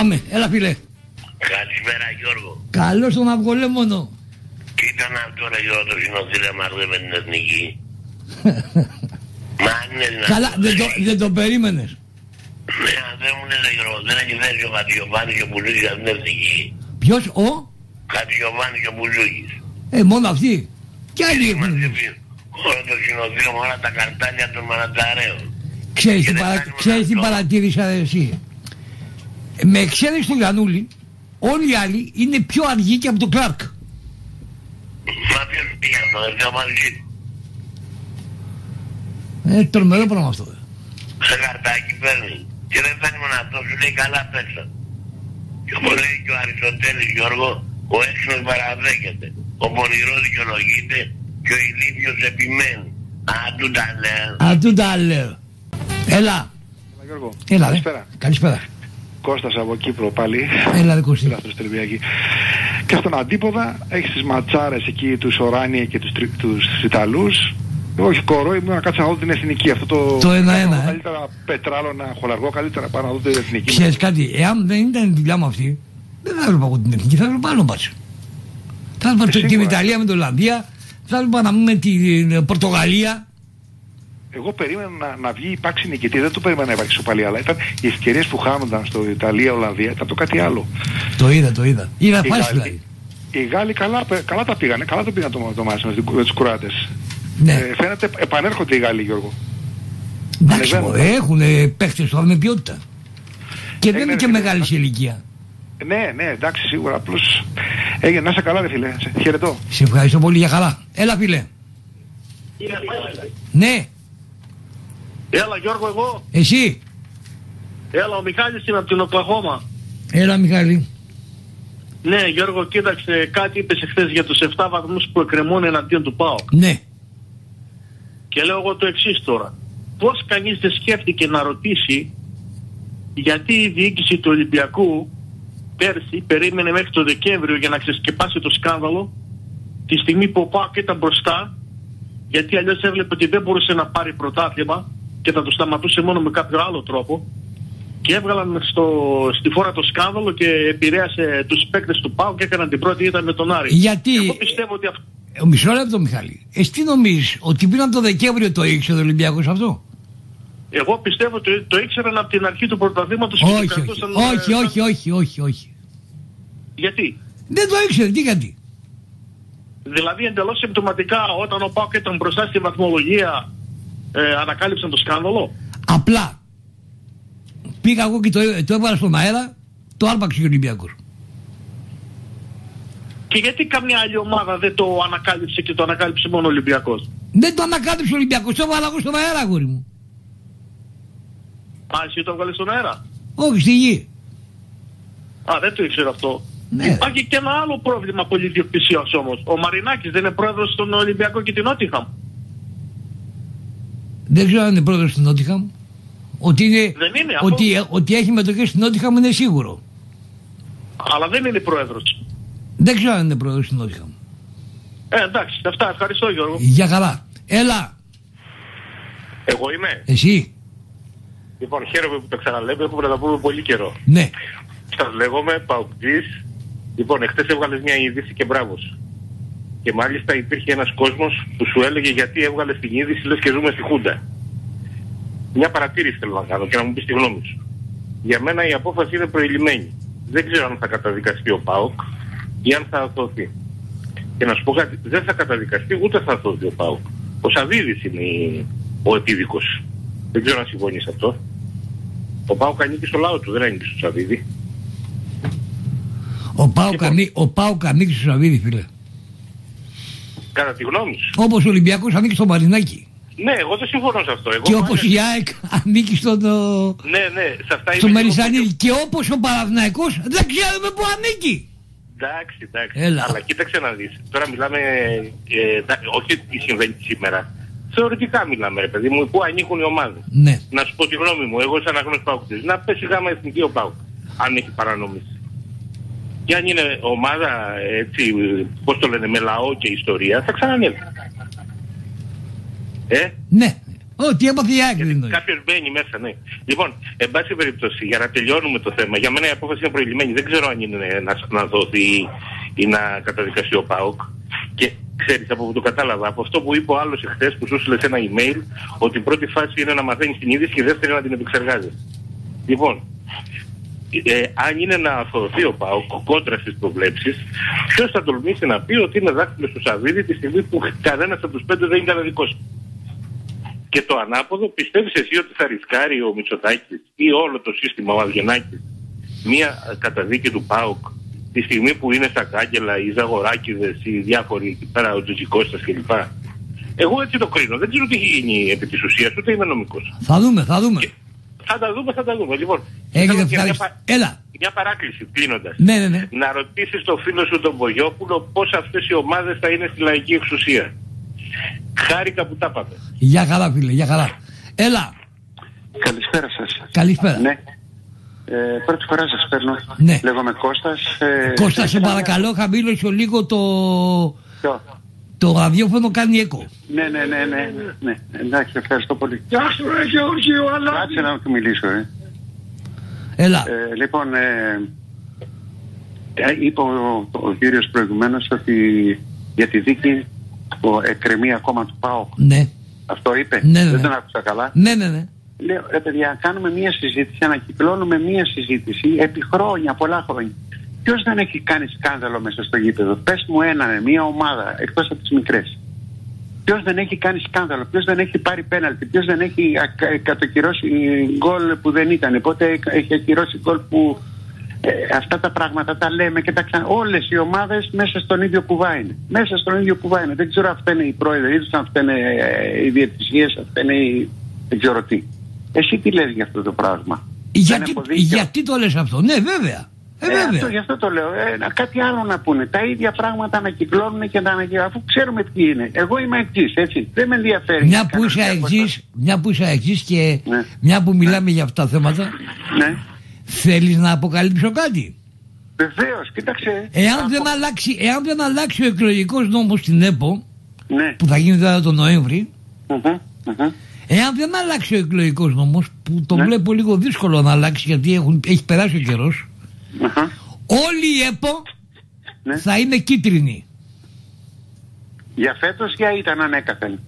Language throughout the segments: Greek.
Πάμε, έλα φίλε. Καλησπέρα Γιώργο. Καλώς τον αυγολέμονο. Τι ήταν αυτό ρε Γιώργο το συνοθήλεμα με την εθνική? Μα αν είναι δυνατόν. Καλά, δεν το περίμενες. Ναι, αν δεν μου λες Γιώργο, δεν έχει θέση ο Χατζιωβάνης και ο Μπουλούκης για την εθνική. Ποιος, ο? Χατζιωβάνης και ο Μπουλούκης. Μόνο αυτοί. Κι άλλοι έχουν. Όλο το συνοθήλεμα, όλα τα καρτάλια των Μαναταρέων. Ξέρεις τι παρατήρησα εσύ? Με εξαίρεση του Γιαννούλη, όλοι οι άλλοι είναι πιο αργοί και από τον Κλάρκ. Μα ποιος πήγε αυτό, έρθει μαζί του. Τρομερό πράγμα αυτό. Σε καρτάκι παίρνει. Και δεν φέρνει μόνο αυτό, σου λέει καλά παίξαν. Και όπως λέει και ο Αριστοτέλης Γιώργο, ο έξυπνος παραδέχεται. Ο πονηρός δικαιολογείται και ο ηλίθιος επιμένει. Αντού τα λέω. Αντού τα λέω. Έλα. Γιώργο. Έλα, καλησπέρα. Καλησπέρα. Κώστας από Κύπρο πάλι. Έλα, δε Κώστη. Και στον αντίποδα έχεις τις ματσάρες εκεί, τους Οράνιε και τους Ιταλούς. Εγώ όχι κορό, ήμουν να κάτσω να δω την εθνική. Αυτό το 1-1. Καλύτερα πετράλωνα, χολαργό, καλύτερα πάνω να δω την εθνική. Ξέρεις κάτι, εάν δεν ήταν η δουλειά μου αυτή, δεν θα έβλεπα εγώ την εθνική, θα έβλεπα άλλο μπάτσο. Θα έβλεπα την Ιταλία με την Ολλανδία, θα έβλεπα να πούμε την Πορτογαλία. Εγώ περίμενα να βγει υπάρξει νικητή, δεν το περίμενα να υπάρξει σοπαλία, αλλά ήταν οι ευκαιρίες που χάνονταν στο Ιταλία-Ολλανδία, ήταν το κάτι άλλο. Το είδα. Είδα φάση δηλαδή. Οι Γάλλοι καλά τα πήγανε, καλά το πήγαν το μάτι με τους Κροάτες. Ναι. Φαίνεται επανέρχονται οι Γάλλοι, Γιώργο. Εντάξει, έχουν παίχτες τώρα με ποιότητα. Και δεν είναι και μεγάλη σε ηλικία. Ναι, εντάξει, σίγουρα. Απλώς έγινε να είσαι καλά, ρε φίλε. Χαιρετώ. Σε ευχαριστώ πολύ, για καλά. Έλα, φίλε. Ναι. Έλα Γιώργο, εγώ. Εσύ. Έλα, ο Μιχάλης είναι από την Οκλαχώμα. Έλα, Μιχάλη. Ναι, Γιώργο, κοίταξε, κάτι είπες εχθές για τους 7 βαθμούς που εκκρεμούν εναντίον του ΠΑΟΚ. Ναι. Και λέω εγώ το εξής τώρα. Πώς κανείς δεν σκέφτηκε να ρωτήσει γιατί η διοίκηση του Ολυμπιακού πέρσι περίμενε μέχρι το Δεκέμβριο για να ξεσκεπάσει το σκάνδαλο, τη στιγμή που ο ΠΑΟΚ ήταν μπροστά, γιατί αλλιώς έβλεπε ότι δεν μπορούσε να πάρει πρωτάθλημα και θα το σταματούσε μόνο με κάποιο άλλο τρόπο, και έβγαλαν στη φόρα το σκάνδαλο και επηρέασε τους παίκτες του ΠΑΟΚ και έκαναν την πρώτη ήττα με τον Άρη. Γιατί... Εγώ πιστεύω ότι αυτό... Μισό λεπτό, Μιχάλη. Τι νομίζεις, ότι πήραν το Δεκέμβριο το ήξερε ο Ολυμπιακός αυτό? Εγώ πιστεύω ότι το ήξεραν από την αρχή του πρωταθλήματος. Όχι. Γιατί? Δεν το ήξερε, τι γιατί? Δηλαδή εντελώς συμπτωματικά όταν ο ΠΑΟΚ ήταν μπροστά στη βαθμολογία ανακάλυψαν το σκάνδαλο. Απλά πήγα εγώ και το έβαλα στον αέρα, το άρπαξε ο Ολυμπιακός. Και γιατί καμιά άλλη ομάδα δεν το ανακάλυψε και το ανακάλυψε μόνο ο Ολυμπιακός? Δεν το ανακάλυψε ο Ολυμπιακός, το έβαλα εγώ στον αέρα, αγόρι μου. Α, εσύ το έβγαλες στον αέρα? Όχι, στη γη. Α, δεν το ήξερα αυτό. Ναι. Υπάρχει και ένα άλλο πρόβλημα πολυδιοκτησίας όμως. Ο Μαρινάκης δεν είναι πρόεδρος στον Ολυμπιακό και την Νότιχαμ? Δεν ξέρω αν είναι πρόεδρος στην Νότιχαμ. Ότι έχει μετοχές στην Νότιχαμ είναι σίγουρο. Αλλά δεν είναι πρόεδρος. Δεν ξέρω αν είναι πρόεδρος στην Νότιχαμ. Εντάξει, αυτά. Ευχαριστώ Γιώργο. Για καλά. Έλα. Εγώ είμαι. Εσύ. Λοιπόν, χαίρομαι που το ξαναλέμε, έχουμε να τα πούμε πολύ καιρό. Ναι. Σας λέγομαι Παουκτζής. Λοιπόν, εχθές έβγαλες μια είδηση και μπράβος. Και μάλιστα υπήρχε ένας κόσμος που σου έλεγε γιατί έβγαλες την είδηση, λες και ζούμε στη Χούντα. Μια παρατήρηση θέλω να κάνω και να μου πεις τη γνώμη σου. Για μένα η απόφαση είναι προηλυμένη. Δεν ξέρω αν θα καταδικαστεί ο ΠΑΟΚ ή αν θα αθωωθεί. Και να σου πω κάτι, δεν θα καταδικαστεί ούτε θα αθωωθεί ο ΠΑΟΚ. Ο Σαββίδης είναι ο επίδικος. Δεν ξέρω αν συμφωνείς αυτό. Ο ΠΑΟΚ ανήκει στο λαό του, δεν ανήκει στο Σαββίδη. Ο ΠΑΟΚ ανήκει στο Σαββίδη, φίλε. Κατά τη γνώμη σου. Όπως ο Ολυμπιακός ανήκει στο Μαρινάκι. Ναι, εγώ δεν συμφωνώ σε αυτό. Και όπως η ΑΕΚ ανήκει στο στο Μελισσανίδη. Και όπως ο Παναθηναϊκός δεν ξέρουμε που ανήκει. Εντάξει. Έλα. Αλλά κοίταξε να δεις. Τώρα μιλάμε, όχι τι συμβαίνει σήμερα. Θεωρητικά μιλάμε, ρε παιδί μου, πού ανήκουν οι ομάδες. Ναι. Να σου πω τη γνώμη μου, εγώ σαν αγνός ΠΑΟΚτης, να πέσει γάμα εθνική ο ΠΑΟΚ, αν έχει παρανομήσει. Και αν είναι ομάδα, έτσι, πώς το λένε, με λαό και ιστορία, θα ξανανέλθει. Ναι. Τι έπαθε η ΑΕΚ, δηλαδή. Κάποιος μπαίνει μέσα, ναι. Λοιπόν, εν πάση περιπτώσει, για να τελειώνουμε το θέμα, για μένα η απόφαση είναι προηγημένη. Δεν ξέρω αν είναι να δοθεί ή να καταδικαστεί ο ΠΑΟΚ. Και ξέρεις, από που το κατάλαβα, από αυτό που είπε ο άλλος εχθές που σου έστειλε ένα email, ότι η πρώτη φάση είναι να μαθαίνεις την είδηση και η δεύτερη να την επεξεργάζεσαι. Λοιπόν, αν είναι να αφορθεί ο ΠΑΟΚ κόντρα στις προβλέψεις, ποιος θα τολμήσει να πει ότι είναι δάχτυλο στο σαβίδι τη στιγμή που κανένας από τους 5 δεν είναι καναδικός? Και το ανάποδο, πιστεύεις εσύ ότι θα ρισκάρει ο Μητσοτάκης ή όλο το σύστημα, ο Αβγενάκης, μία καταδίκη του ΠΑΟΚ τη στιγμή που είναι στα κάγκελα οι Ζαγοράκηδες, οι διάφοροι εκεί πέρα, ο Τζιτζικώστας κλπ? Εγώ έτσι το κρίνω. Δεν ξέρω τι έχει γίνει επί της ουσίας, ούτε είμαι νομικός. Θα δούμε. Και θα τα δούμε. Λοιπόν, μια παράκληση κλείνοντας. Ναι. Να ρωτήσεις τον φίλο σου τον Βογιόπουλο πώς αυτές οι ομάδες θα είναι στη λαϊκή εξουσία. Χάρηκα που τα είπατε. Γεια χαρά, φίλε, γεια χαρά. Έλα. Καλησπέρα σας. Καλησπέρα. Ναι. Πρώτη φορά σας παίρνω. Ναι. Λέγομαι Κώστας. Κώστα, σε παρακαλώ, χαμήλωσε λίγο το ραδιόφωνο, κάνει έκο. Ναι. Εντάξει, ευχαριστώ πολύ. Γεια σου, Γεωργίου, αλλά... Κάτσε να του μιλήσω, Έλα. Λοιπόν, είπε ο κύριος προηγουμένως ότι για τη δίκη εκκρεμεί ακόμα του ΠΑΟΚ. Ναι. Αυτό είπε. Ναι. Δεν τον άκουσα καλά. Ναι. Λέω, παιδιά, κάνουμε μία συζήτηση, ανακυκλώνουμε μία συζήτηση επί χρόνια, πολλά χρόνια. Ποιος δεν έχει κάνει σκάνδαλο μέσα στο γήπεδο? Πες μου μία ομάδα, εκτός από τις μικρές. Ποιος δεν έχει κάνει σκάνδαλο, ποιος δεν έχει πάρει πέναλτι, ποιος δεν έχει κατοκυρώσει γκολ που δεν ήταν, πότε έχει ακυρώσει γκολ που... αυτά τα πράγματα τα λέμε και τα όλες οι ομάδες μέσα στον ίδιο κουβά είναι. Δεν ξέρω αν φταίνε οι πρόεδροι τους, αν φταίνε οι διαιτησίες, αν φταίνε οι... δεν ξέρω τι. Εσύ τι λες για αυτό το πράγμα? Γιατί το λες αυτό? Ναι, βέβαια. Γι' αυτό το λέω. Κάτι άλλο να πούνε. Τα ίδια πράγματα ανακυκλώνουν και αφού ξέρουμε ποιοι είναι. Εγώ είμαι εξής, έτσι. Δεν με ενδιαφέρει. Μια που είσαι εξής και μια που μιλάμε για αυτά τα θέματα. Ναι. Θέλεις να αποκαλύψω κάτι? Βεβαίως, κοίταξε. Εάν δεν αλλάξει ο εκλογικός νόμος στην ΕΠΟ, ναι, που θα γίνει τώρα τον Νοέμβρη, εάν δεν αλλάξει ο εκλογικός νόμος, που το βλέπω λίγο δύσκολο να αλλάξει γιατί έχει περάσει ο καιρός, όλη η ΕΠΟ θα είναι κίτρινη. Για φέτος για ήταν ανέκαθεν?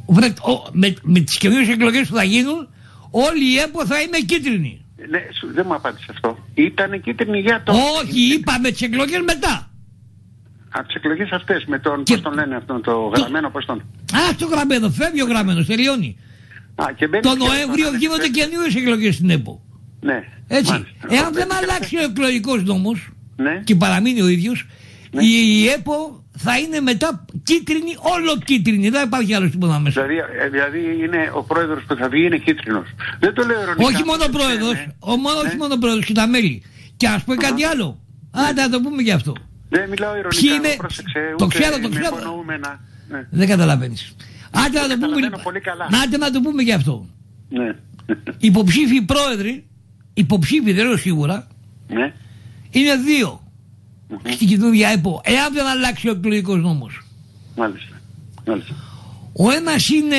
Με τις καινούριες εκλογές που θα γίνουν, όλη η ΕΠΟ θα είναι κίτρινη. Ναι, δεν μου απάντησε αυτό. Ήταν κίτρινη για το... Όχι, είπαμε τις εκλογές μετά. Από τις εκλογές αυτές, με τον... πώς τον λένε αυτόν, το γραμμένο, πώς τον... το γραμμένο, φεύγει ο γραμμένος, τελειώνει. Το Νοέμβριο γίνονται καινούριες εκλογές στην ΕΠΟ. Ναι. Έτσι. Εάν δεν αλλάξει ο εκλογικός νόμος και παραμείνει ο ίδιος, η ΕΠΟ θα είναι μετά κίτρινη, όλο κίτρινη. Δεν υπάρχει άλλο τίποτα μέσα. Δηλαδή είναι ο πρόεδρος που θα βγει είναι κίτρινος. Δεν το λέω ειρωνικά. Όχι μόνο ο πρόεδρος, όχι μόνο ο πρόεδρος και τα μέλη. Και ας πω κάτι άλλο. Άντε να το πούμε γι' αυτό. Δεν μιλάω ειρωνικά. Το ξέρω. Δεν καταλαβαίνεις. Άντε να το πούμε γι' αυτό. Υποψήφιοι πρόεδροι, δεν λέω σίγουρα, είναι δύο στην καινούργια ΕΠΟ, εάν δεν αλλάξει ο εκλογικός νόμος. Μάλιστα. Ο ένας είναι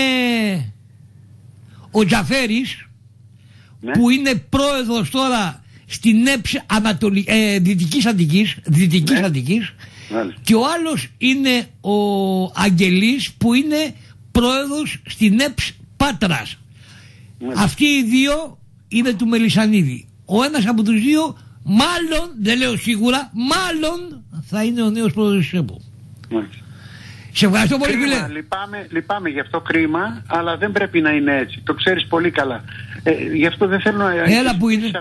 ο Τζαφέρης, που είναι πρόεδρος τώρα στην ΕΠΣ Δυτικής Αττικής, και ο άλλος είναι ο Αγγελής, που είναι πρόεδρος στην ΕΠΣ Πάτρας. Αυτοί οι δύο είναι του Μελισσανίδη. Ο ένας από τους δύο, μάλλον, δεν λέω σίγουρα, μάλλον θα είναι ο νέος πρόεδρος της ΕΠΟ. Σε ευχαριστώ πολύ, φίλε. Λυπάμαι γι' αυτό, κρίμα, αλλά δεν πρέπει να είναι έτσι. Το ξέρεις πολύ καλά. Γι' αυτό δεν θέλω να... Έλα που είναι.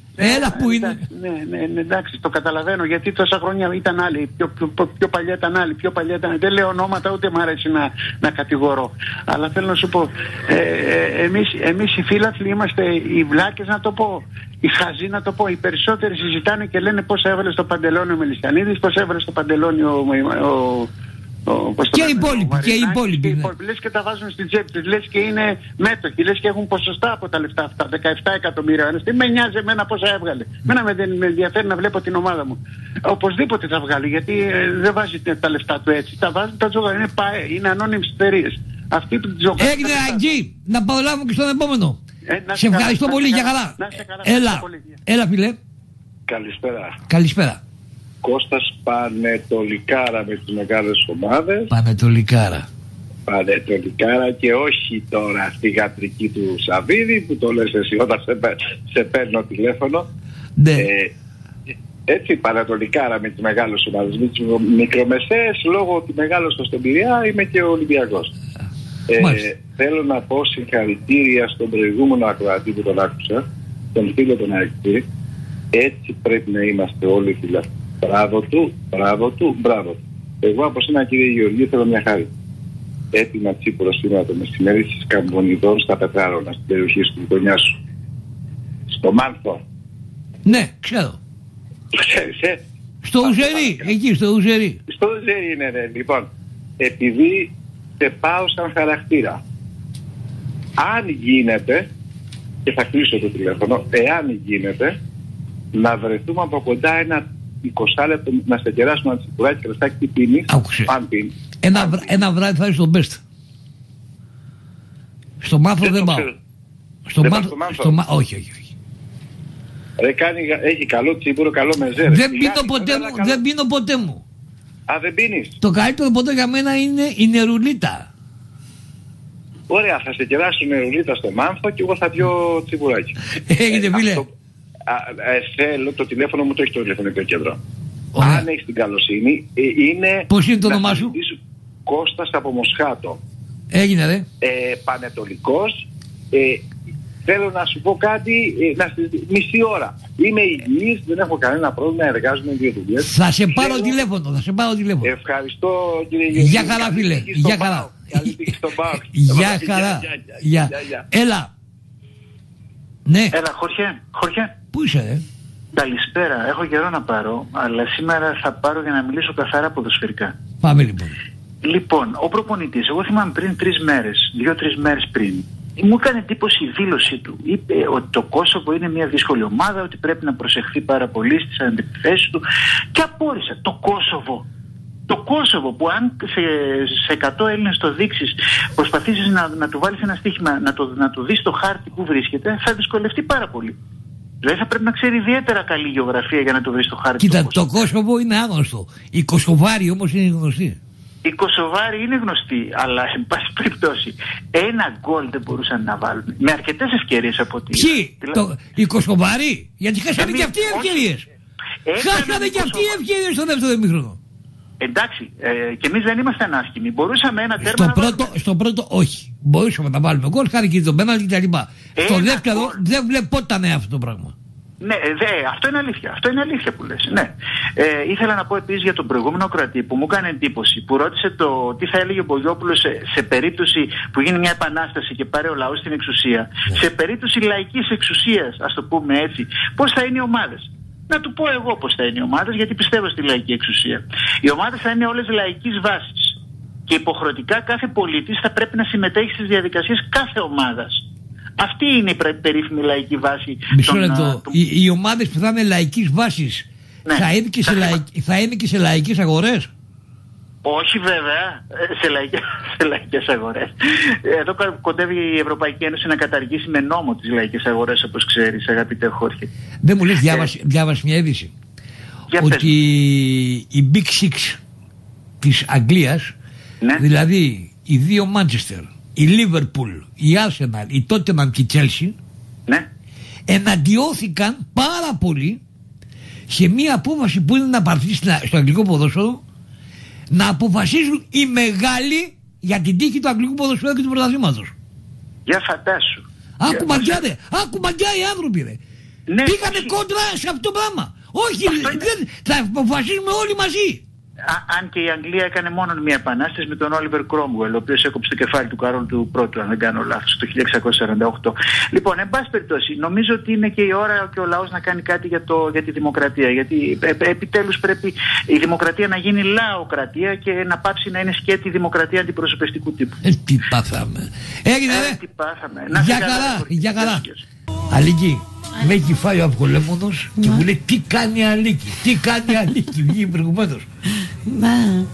Ναι, εντάξει, το καταλαβαίνω, γιατί τόσα χρόνια ήταν άλλοι, πιο παλιά ήταν άλλοι, δεν λέω ονόματα, ούτε μ' αρέσει να κατηγορώ. Αλλά θέλω να σου πω, εμείς οι φίλαθλοι είμαστε οι βλάκες, να το πω, οι χαζοί, να το πω. Οι περισσότεροι συζητάνε και λένε πώς έβαλε στο παντελόνι ο Μελισσανίδης, πώς έβαλε στο παντελόνι και οι υπόλοιποι. Λες και τα βάζουν στην τσέπη τους, λες και είναι μέτοχοι, λες και έχουν ποσοστά από τα λεφτά αυτά, 17 εκατομμύρια. Τι με νοιάζει εμένα πόσα έβγαλε? Μένα δεν με ενδιαφέρει να βλέπω την ομάδα μου. Οπωσδήποτε θα βγάλει, γιατί δεν βάζει τα λεφτά του έτσι. Τα βάζει, τα τζόγα, είναι ανώνυμες εταιρείες. Αυτή του Τζοκάρτα. Έγινε Αγγί, να παρολάβουμε και στον επόμενο. Σε ευχαριστώ πολύ, για καλά. Έλα φίλε. Καλησπέρα. Καλησπέρα. Κώστας Πανετολικάρα με τις μεγάλες ομάδες. Πανετολικάρα Και όχι τώρα στη γατρική του Σαββίδη που το λες εσύ όταν σε παίρνω τηλέφωνο. Ναι. Έτσι Πανετολικάρα με τις μεγάλες ομάδες. Με τις μικρομεσαίες λόγω ότι μεγάλωσα στον Πειραιά είμαι και Ολυμπιακός. Θέλω να πω συγχαρητήρια στον προηγούμενο ακροατή που τον άκουσα, τον φίλο τον Άκη. Έτσι πρέπει να είμαστε όλοι φίλοι. Μπράβο του. Εγώ από σένα κύριε Γεωργίου θέλω μια χάρη. Έτοιμα Τσίπουρο σήμερα το μεσημέρι στις Καμπονιδών στα Πετράρωνα, στην περιοχή του γειτονιά σου. Στο Μάνθο. Ναι, ξέρω. Το ξέρεις, Στο Ουζερί, εκεί στο Ουζερί. Στο Ουζερί είναι, ναι. Λοιπόν, επειδή σε πάω σαν χαρακτήρα, αν γίνεται, και θα κλείσω το τηλέφωνο, εάν γίνεται, να βρεθούμε από κοντά ένα 20 λεπτό, να σε κεράσουμε ένα τσιπουράκι και ρεστάκι, τι πίνεις, αν πίνεις. Ένα βράδυ θα είσαι στο Best. Στο Μάνθο δεν πάω. Όχι. Ρε έχει καλό τσίπουρο, καλό μεζέ. Δεν πίνω ποτέ μου. Α, δεν πίνεις. Το καλύτερο ποτέ για μένα είναι η νερουλίτα. Ωραία, θα σε κεράσω νερουλίτα στο Μάνθο και εγώ θα πιω τσιπουράκι. Έγινε φίλε. Θέλω το τηλέφωνο μου, το έχει το τηλεφωνικό κέντρο. Αν έχεις την καλοσύνη, είναι... Πώς είναι το όνομά σου? Κώστας από Μοσχάτο. Έγινε ρε. Πανετολικός. Θέλω να σου πω κάτι, μισή ώρα. Είμαι υγιής, δεν έχω κανένα πρόβλημα, εργάζομαι 2 δουλειές. Θα σε πάρω τηλέφωνο, Ευχαριστώ κύριε Γεωργίου. Γεια χαρά φίλε, γεια χαρά. Γεια χαρά. Έλα. Ναι. Έλα, Χωριέ. Πού είσαι, Καλησπέρα. Έχω καιρό να πάρω, αλλά σήμερα θα πάρω για να μιλήσω καθαρά ποδοσφαιρικά. Πάμε λοιπόν. Λοιπόν, ο προπονητής, εγώ θυμάμαι πριν 2-3 μέρες πριν, μου έκανε εντύπωση η δήλωσή του. Είπε ότι το Κόσοβο είναι μια δύσκολη ομάδα, ότι πρέπει να προσεχθεί πάρα πολύ στις αντιπιθέσεις του. Και απόρρισα. Το Κόσοβο που αν σε 100 Έλληνες το δείξεις, προσπαθήσεις να του βάλεις ένα στοίχημα, να του δεις το χάρτη που βρίσκεται, θα δυσκολευτεί πάρα πολύ. Δηλαδή θα πρέπει να ξέρει ιδιαίτερα καλή γεωγραφία για να το βρει στο χάρτη. Κοίτα, το Κόσοβο είναι άγνωστο. Οι Κωσοβάροι όμως είναι γνωστοί. Οι Κωσοβάροι είναι γνωστοί, αλλά εν πάση περιπτώσει ένα γκολ δεν μπορούσαν να βάλουν. Με αρκετές ευκαιρίες από ό,τι. Ποιοι, οι Κωσοβάροι, γιατί χάσανε και αυτοί οι ευκαιρίες. Χάσανε και αυτοί οι ευκαιρίες στο δεύτερο ημίχρονο. Εντάξει, και εμείς δεν ήμασταν άσχημοι. Μπορούσαμε ένα τέρμα στο πρώτο όχι. Μπορούσαμε να βάλουμε γκολ, χάρη και το πέναλτι κτλ. Στο δεύτερο δεν βλεπόταν αυτό το πράγμα. Ναι, αυτό είναι αλήθεια. Αυτό είναι αλήθεια που λες. Ναι. Ήθελα να πω επίσης για τον προηγούμενο ακροατή που μου έκανε εντύπωση, που ρώτησε το τι θα έλεγε ο Μπογιόπουλος σε περίπτωση που γίνει μια επανάσταση και πάρει ο λαός στην εξουσία. Σε περίπτωση λαϊκής εξουσίας, ας το πούμε έτσι, πώς θα είναι οι ομάδες. Να του πω εγώ πώς θα είναι οι ομάδες, γιατί πιστεύω στη λαϊκή εξουσία. Οι ομάδες θα είναι όλες λαϊκής βάσης. Και υποχρεωτικά κάθε πολίτης θα πρέπει να συμμετέχει στις διαδικασίες κάθε ομάδας. Αυτή είναι η περίφημη λαϊκή βάση. Μισό λεπτό. Οι ομάδες που θα είναι λαϊκής βάσης, ναι, θα είναι και σε λαϊκές αγορές. Όχι βέβαια, σε λαϊκές αγορές. Εδώ κοντεύει η Ευρωπαϊκή Ένωση να καταργήσει με νόμο τις λαϊκές αγορές, όπως ξέρεις, αγαπητέ Χόρχε. Δεν μου λες, διάβασε μια είδηση ότι η Big Six της Αγγλίας, ναι, δηλαδή οι δύο Μάντσεστερ, η Λίβερπουλ, η Άρσεναλ, η Τότεναμ και η Τσέλσι, ναι, εναντιώθηκαν πάρα πολύ σε μια απόφαση που είναι να πάρθει στο αγγλικό ποδόσφαιρο, να αποφασίζουν οι μεγάλοι για την τύχη του αγγλικού ποδοσφαίρου και του πρωταθλήματος. Για φαντάσου. Άκου μαγιά οι άνθρωποι ρε. Ναι, πήγανε κόντρα σε αυτό το πράγμα. Όχι, θα αποφασίσουμε όλοι μαζί. Αν και η Αγγλία έκανε μόνο μια επανάσταση με τον Όλιβερ Κρόμουελ, ο οποίος έκοψε το κεφάλι του Καρόλ του Πρώτου, αν δεν κάνω λάθος, το 1648. Λοιπόν, εν πάση περιπτώσει, νομίζω ότι είναι και η ώρα και ο λαός να κάνει κάτι για τη δημοκρατία. Γιατί επιτέλους πρέπει η δημοκρατία να γίνει λαοκρατία και να πάψει να είναι σκέτη δημοκρατία αντιπροσωπευτικού τύπου. Τι πάθαμε. Έγινε ρε. Τι πάθαμε. Για καλά. Αλίκη. Με έχει φάει ο Αυγολέμονος και μου λέει τι κάνει Αλίκη, βγήκε προηγουμένως.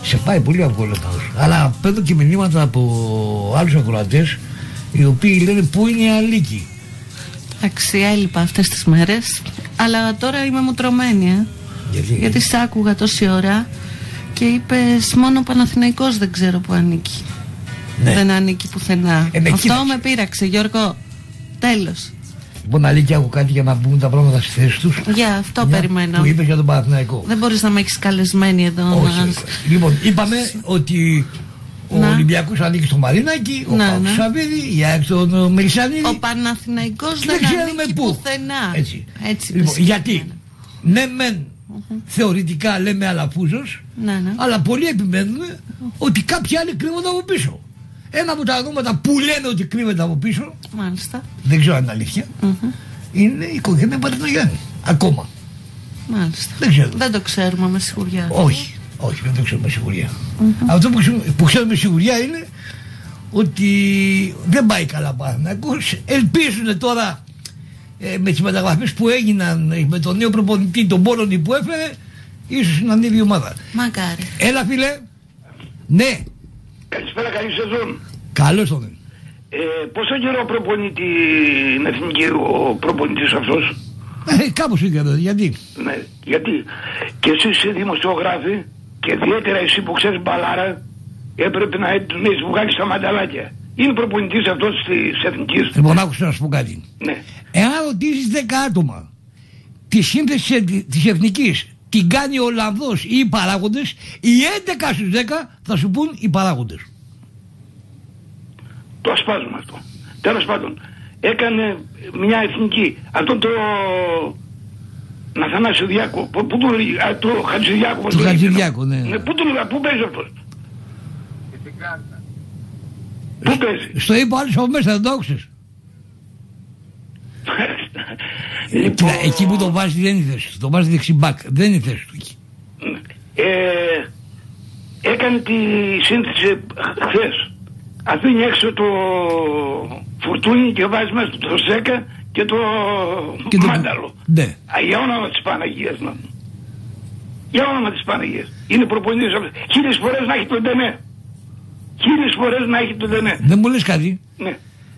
Σε πάει πολύ εύκολα λεφτά. Αλλά παίρνω και μηνύματα από άλλους ακροατές οι οποίοι λένε πού είναι η Αλίκη. Εντάξει, έλειπα αυτές τις μέρες. Αλλά τώρα είμαι μουτρωμένη. Γιατί σ' άκουγα τόση ώρα και είπες μόνο ο Παναθηναϊκός δεν ξέρω που ανήκει. Ναι. Δεν ανήκει πουθενά. Αυτό με πείραξε, Γιώργο. Τέλος. Λοιπόν, Αλίκη, έχω κάτι για να μπουν τα πράγματα στη θέση τους. Για αυτό περιμένω. Που είπες για τον Παναθηναϊκό. Δεν μπορείς να με έχεις καλεσμένη εδώ. Όχι. Λοιπόν, είπαμε ότι ο Ολυμπιακός ανήκει στο Μαρίνακι, ο Παύλος η ΑΕΚ στον Μελισσανίδη. Ο Παναθηναϊκός δεν ανήκει πουθενά. Έτσι λοιπόν, γιατί ναι μεν θεωρητικά λέμε αλαφούζος, αλλά πολλοί επιμένουμε ότι κάποιοι άλλοι κρύβονται από πίσω. Ένα από τα ονόματα που λένε ότι κρύβεται από πίσω, μάλιστα, δεν ξέρω αν είναι αλήθεια, είναι η οικογένεια Παρτινογιάννη. Ακόμα. Μάλιστα. Δεν το ξέρουμε με σιγουριά. Όχι, δεν το ξέρουμε με σιγουριά. Αυτό που ξέρουμε με σιγουριά είναι ότι δεν πάει καλά Παναθηναϊκός. Ελπίζουν τώρα με τις μεταγραφές που έγιναν, με τον νέο προπονητή, τον Πόλωνη που έφερε, ίσως να ανέβει η ομάδα. Μακάρι. Έλα φίλε. Ναι. Καλησπέρα, καλή σεζόν. Καλώς τον. Πόσο καιρό προπονεί την εθνική ο προπονητής αυτός? Κάπως είναι, γιατί? Ναι, γιατί και εσείς οι δημοσιογράφοι και ιδιαίτερα εσύ που ξέρεις μπαλάρα έπρεπε να έχεις βγάλει στα μανταλάκια. Είναι προπονητής αυτός της εθνικής? Λοιπόν, άκουσα να σου πω κάτι. Ναι. Εάν ρωτήσεις 10 άτομα τη σύνθεση της εθνικής την κάνει ο Ολλανδός ή οι παράγοντες, οι 11 στους 10 θα σου πούν οι παράγοντες. Το ασπάζουμε αυτό. Τέλος πάντων, έκανε μια εθνική. Αυτό το Αθανάσιο Διάκο, το Χατζηδιάκο. Το Χατζηδιάκο, ναι. Πού παίζει αυτός? Πού παίζει? Στο είπε ο άλλος από μέσα, δεν το άκουσες? Λοιπόν... Εκεί που το βάζει δεν είναι θέση του. Το βάζει δεξιμπάκ. Δεν είναι θέση του εκεί. Έκανε τη σύνθεση χθες. Αφήνει έξω το Φουρτούνι και βάζει μέσα το Σέκα και το Μάνταλο. Ναι. Για όνομα της Παναγίας. Για όνομα της Παναγίας. Είναι προπονητής. 1000 φορές να έχει τον ΤΕΝΕ. 1000 φορές να έχει τον ΤΕΝΕ. Δεν μου λες κάτι? Ναι.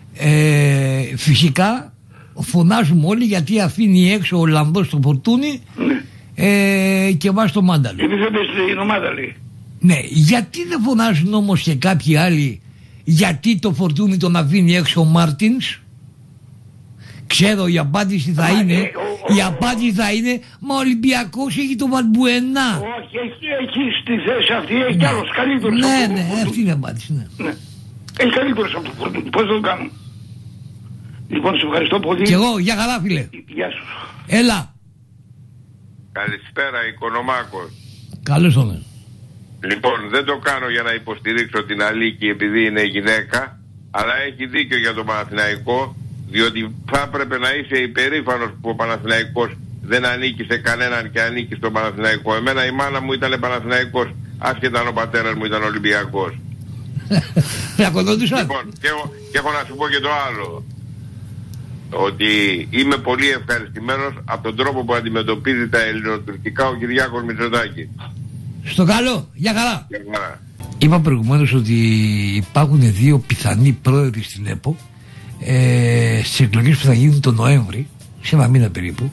Φυσικά φωνάζουμε όλοι γιατί αφήνει έξω ο Λαμπός στο Φορτούνι, και βάζει το Μάνταλο. Γιατί δεν πες την ομάδα, λέει. Ναι, γιατί δεν φωνάζουν όμως και κάποιοι άλλοι γιατί το Φορτούνι τον αφήνει έξω ο Μάρτινς? Ξέρω η απάντηση θα είναι, μα ο Ολυμπιακός έχει το Βαλμπουενά. Όχι, έχει στη θέση αυτή, έχει κι άλλος καλύτερος. Ναι, αυτή είναι η απάντηση. Ναι. Έχει καλύτερος από το Φορτούνι, πώς δεν το κάνουν? Λοιπόν, σε ευχαριστώ πολύ. Και εγώ, για χαρά φίλε. Γεια σου. Έλα. Καλησπέρα, Οικονομάκος. Καλώς τον. Λοιπόν, δεν το κάνω για να υποστηρίξω την Αλίκη επειδή είναι γυναίκα, αλλά έχει δίκιο για τον Παναθηναϊκό, διότι θα έπρεπε να είσαι υπερήφανος που ο Παναθηναϊκός δεν ανήκει σε κανέναν και ανήκει στον Παναθηναϊκό. Εμένα η μάνα μου ήταν Παναθηναϊκός, άσχετα αν ο πατέρας μου ήταν Ολυμπιακός. Λοιπόν, και έχω να σου πω και το άλλο. Ότι είμαι πολύ ευχαριστημένος από τον τρόπο που αντιμετωπίζει τα ελληνοτουρκικά ο Κυριάκος Μητσοτάκης. Στο καλό, για καλά. Είπα προηγουμένως ότι υπάρχουν 2 πιθανοί πρόεδροι στην ΕΠΟ στις εκλογές που θα γίνουν τον Νοέμβρη, σε ένα μήνα περίπου,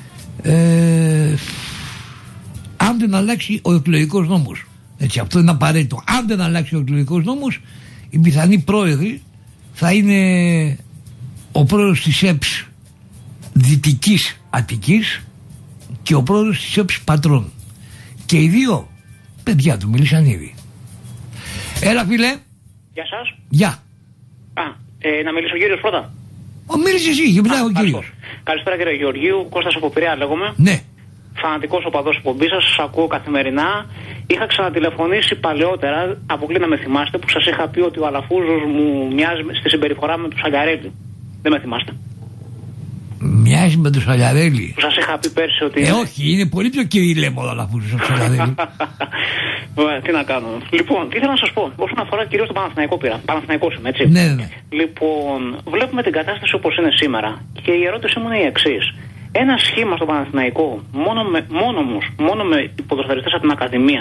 αν δεν αλλάξει ο εκλογικός νόμος. Έτσι, αυτό είναι απαραίτητο. Αν δεν αλλάξει ο εκλογικός νόμος, οι πιθανοί πρόεδροι θα είναι ο πρόεδρος της ΕΠΣ Δυτικής Αττικής και ο πρόεδρος της ΕΠΣ Πατρών. Και οι 2 παιδιά του Μελισσανίδη. Έλα φίλε. Γεια σας. Γεια. Να μιλήσω ο κύριος πρώτα. Μίλησε εσύ και μετά ο κύριος. Καλησπέρα κύριε Γεωργίου, Κώστας από Πειραιά λέγομαι. Ναι. Φανατικός οπαδός εκπομπής σας ακούω καθημερινά. Είχα ξανατηλεφωνήσει παλαιότερα, αποκλεί να με θυμάστε, που σας είχα πει ότι ο Αλαφούζος μου μοιάζει στη συμπεριφορά με του Σαλιαρέλη. Δεν με θυμάστε? Μοιάζει με τον Σαλιαρέλη. Που σας είχα πει πέρσι ότι... όχι, είναι πολύ πιο κυριλέμο ο Αλαφούζος από τον Σαλιαρέλη. Τι να κάνω. Λοιπόν, τι ήθελα να σας πω. Όσον αφορά κυρίως τον Παναθηναϊκό πήρα. Παναθηναϊκός είμαι, έτσι. Ναι. Λοιπόν, βλέπουμε την κατάσταση όπως είναι σήμερα. Και η ερώτησή μου είναι η εξής. Ένα σχήμα στο Παναθηναϊκό μόνο με ποδοσφαιριστές από την Ακαδημία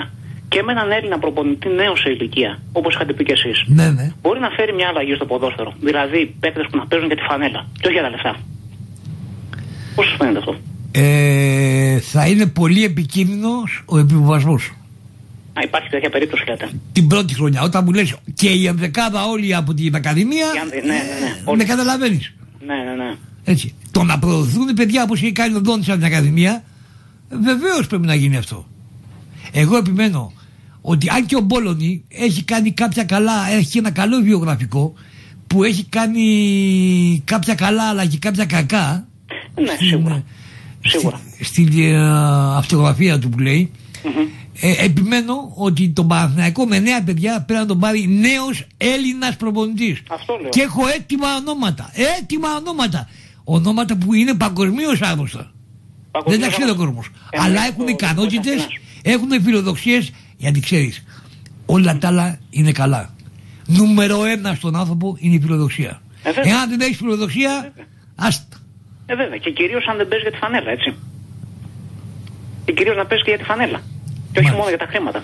και με έναν Έλληνα προπονητή νέο σε ηλικία, όπως είχατε πει και εσείς, ναι. μπορεί να φέρει μια αλλαγή στο ποδόσφαιρο. Δηλαδή παίκτες που να παίζουν για τη φανέλα και όχι για τα λεφτά. Πώς σας φαίνεται αυτό? Θα είναι πολύ επικίνδυνος ο επιβιβασμός. Υπάρχει τέτοια περίπτωση, λέτε? Την πρώτη χρονιά, όταν μου λες και η ενδεκάδα όλοι από την Ακαδημία, με καταλαβαίνεις. Ναι. Έτσι. Το να προωθούν παιδιά όπως έχει κάνει ο Ντόνης από την Ακαδημία, βεβαίως πρέπει να γίνει αυτό. Εγώ επιμένω ότι αν και ο Μπόλωνη έχει κάνει κάποια καλά, έχει ένα καλό βιογραφικό που έχει κάνει κάποια καλά αλλά και κάποια κακά. Ναι, σίγουρα. Στην αυτογραφία του που λέει. Επιμένω ότι τον Παναθηναϊκό με νέα παιδιά πρέπει να τον πάρει νέος Έλληνας προπονητής. Αυτό λέω. Και έχω έτοιμα ονόματα. Ονόματα που είναι παγκοσμίως άγνωστα. Δεν τα ξέρει ο κόσμος. Αλλά έχουν ικανότητες, έχουν φιλοδοξίες, γιατί ξέρεις, όλα τα άλλα είναι καλά. Νούμερο 1 στον άνθρωπο είναι η φιλοδοξία. Εάν δεν έχεις φιλοδοξία, άστα. Βέβαια, και κυρίως αν δεν παίζει για τη φανέλα, έτσι. Και κυρίως να παίζει και για τη φανέλα. Και όχι μόνο για τα χρήματα.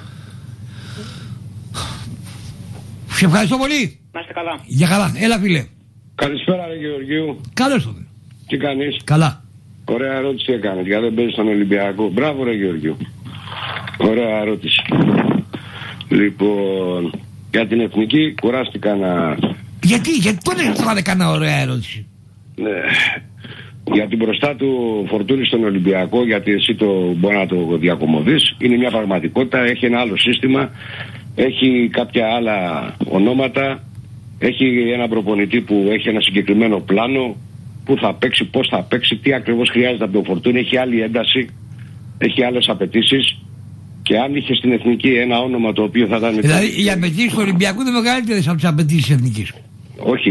Σε ευχαριστώ πολύ. Να είστε καλά. Για καλά, έλα φίλε. Καλησπέρα ρε Γεωργίου. Καλώς τότε. Τι κάνεις? Καλά. Ωραία ερώτηση έκανες, γιατί δεν παίζεις στον Ολυμπιακό. Μπράβο ρε Γεωργίου. Ωραία ερώτηση. Λοιπόν, για την εθνική κουράστηκα να... Γιατί τώρα δεν έκανα ωραία ερώτηση. Ναι. Για την μπροστά του Φορτούνη στον Ολυμπιακό, γιατί εσύ μπορεί να το διακομωδείς, είναι μια πραγματικότητα, έχει ένα άλλο σύστημα, έχει κάποια άλλα ονόματα, έχει ένα προπονητή που έχει ένα συγκεκριμένο πλάνο, που θα παίξει, πώς θα παίξει, τι ακριβώς χρειάζεται από τον Φορτούνη, έχει άλλη ένταση, έχει άλλες απαιτήσεις. Και αν είχε στην εθνική ένα όνομα το οποίο θα ήταν... Δηλαδή οι απαιτήσεις του Ολυμπιακού είναι μεγαλύτερες από τις απαιτήσεις της εθνικής. Όχι,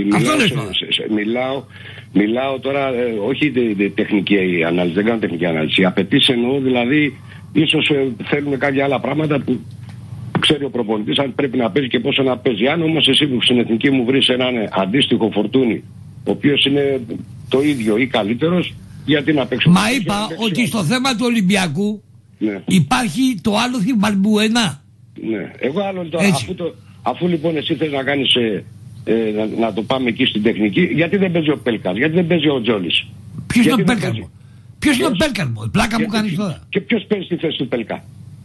μιλάω τώρα, όχι τεχνική ανάλυση, δεν κάνω τεχνική ανάλυση. Οι απαιτήσεις εννοώ, δηλαδή, ίσως θέλουν κάποια άλλα πράγματα που ξέρει ο προπονητής αν πρέπει να παίζει και πόσο να παίζει. Αν όμως εσύ που στην εθνική μου βρεις έναν αντίστοιχο Φορτούνη, ο οποίος είναι το ίδιο ή καλύτερος, γιατί να παίξει? Μα είπα ότι στο θέμα του Ολυμπιακού υπάρχει το άλλο Μπαλμπουενά. Ναι, εγώ άλλο τώρα, αφού λοιπόν εσύ θες να κάνεις... να το πάμε εκεί στην τεχνική, γιατί δεν παίζει ο Πέλκας, γιατί δεν παίζει ο Τζόλης? Ποιος είναι ο Πέλκας μου? Ποιος είναι ο Πέλκας μου? Πλάκα μου κάνεις τώρα. Και ποιος παίζει στη θέση του Πέλκα?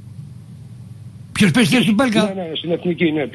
Ποιος παίζει στη θέση του Πέλκα? Ναι, στην εθνική, ναι.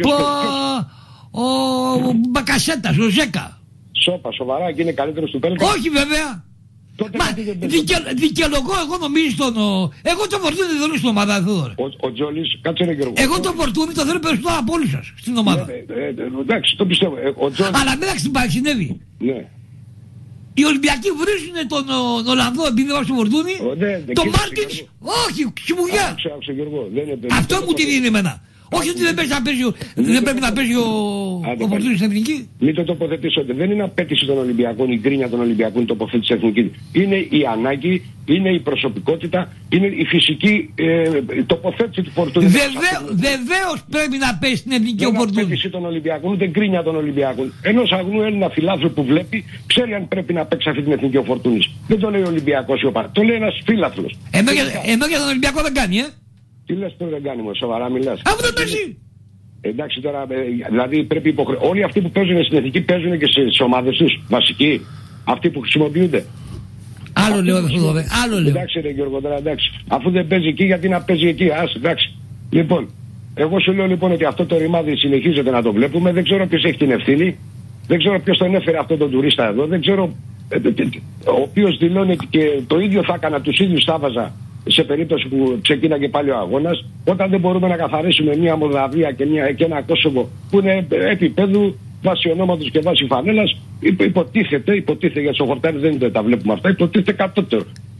Ο Μπακασέτας, ο Ζέκα. Σόπα, σοβαρά, και είναι καλύτερος του Πέλκα? Όχι βέβαια. Μα δικαιολογώ, εγώ νομίζω τον... Εγώ το Φορτούνι δεν θέλω στην ομάδα εδώ. Ο Τζόλης, κάτσε ρε Γιώργο. Εγώ το Φορτούνι το θέλω περισσότερο από όλους σας στην ομάδα. Εντάξει, το πιστεύω. Αλλά μεταξύ συνέβη. Ναι. Οι Ολυμπιακοί βρίζουν τον Ολλανδό επειδή δεν στο Φορτούνι. Το Μάρτινς, όχι, ξυμουγιά. Αυτό μου τη δίνει εμένα. Όχι ότι δεν πρέπει να παίζει ο Φορτούνης στην εθνική. Μην το τοποθετήσω. Δεν είναι απέτηση των Ολυμπιακών, η γκρίνια των Ολυμπιακών, η τοποθέτηση της εθνικής. Είναι η ανάγκη, είναι η προσωπικότητα, είναι η φυσική τοποθέτηση του Φορτούνη. Βεβαίως πρέπει να παίζει στην εθνική ο Φορτούνης. Δεν είναι απέτηση των Ολυμπιακών, ούτε γκρίνια των Ολυμπιακών. Ενός αγνού Έλληνα φιλάθλου που βλέπει, ξέρει αν πρέπει να παίξει αυτή την εθνική ο Φορτούνης. Δεν το λέει ο Ολυμπιακός ή ο Παρ. Το λέει ένας φιλάθλος. Ενώ για τον Ολυμπιακό δεν κάνει, Τι λες τώρα, δεν κάνει, σοβαρά μιλάς? Αφού δεν παίζει. Εντάξει τώρα, δηλαδή πρέπει όλοι αυτοί που παίζουν στην εθνική παίζουν και στις ομάδες τους, βασικοί, αυτοί που χρησιμοποιούνται. Άλλο λέω, άλλο λέω. Εντάξει ρε Γιώργο, τώρα εντάξει. Αφού δεν παίζει εκεί, γιατί να παίζει εκεί, εντάξει. Λοιπόν, εγώ σου λέω λοιπόν ότι αυτό το ρημάδι συνεχίζεται να το βλέπουμε, δεν ξέρω ποιος έχει την ευθύνη, δεν ξέρω ποιος τον έφερε αυτόν τον τουρίστα εδώ, δεν ξέρω, ο οποίος δηλώνει και το ίδιο θα έκανα, τους ίδιους θα βάζα σε περίπτωση που ξεκίναγε πάλι ο αγώνας, όταν δεν μπορούμε να καθαρίσουμε μια Μολδαβία και ένα Κόσοβο που είναι επίπεδου βάσει ονόματος και βάσει φανέλας, υποτίθεται για τους οχορτάρες δεν τα βλέπουμε αυτά, υποτίθεται κατώτερο.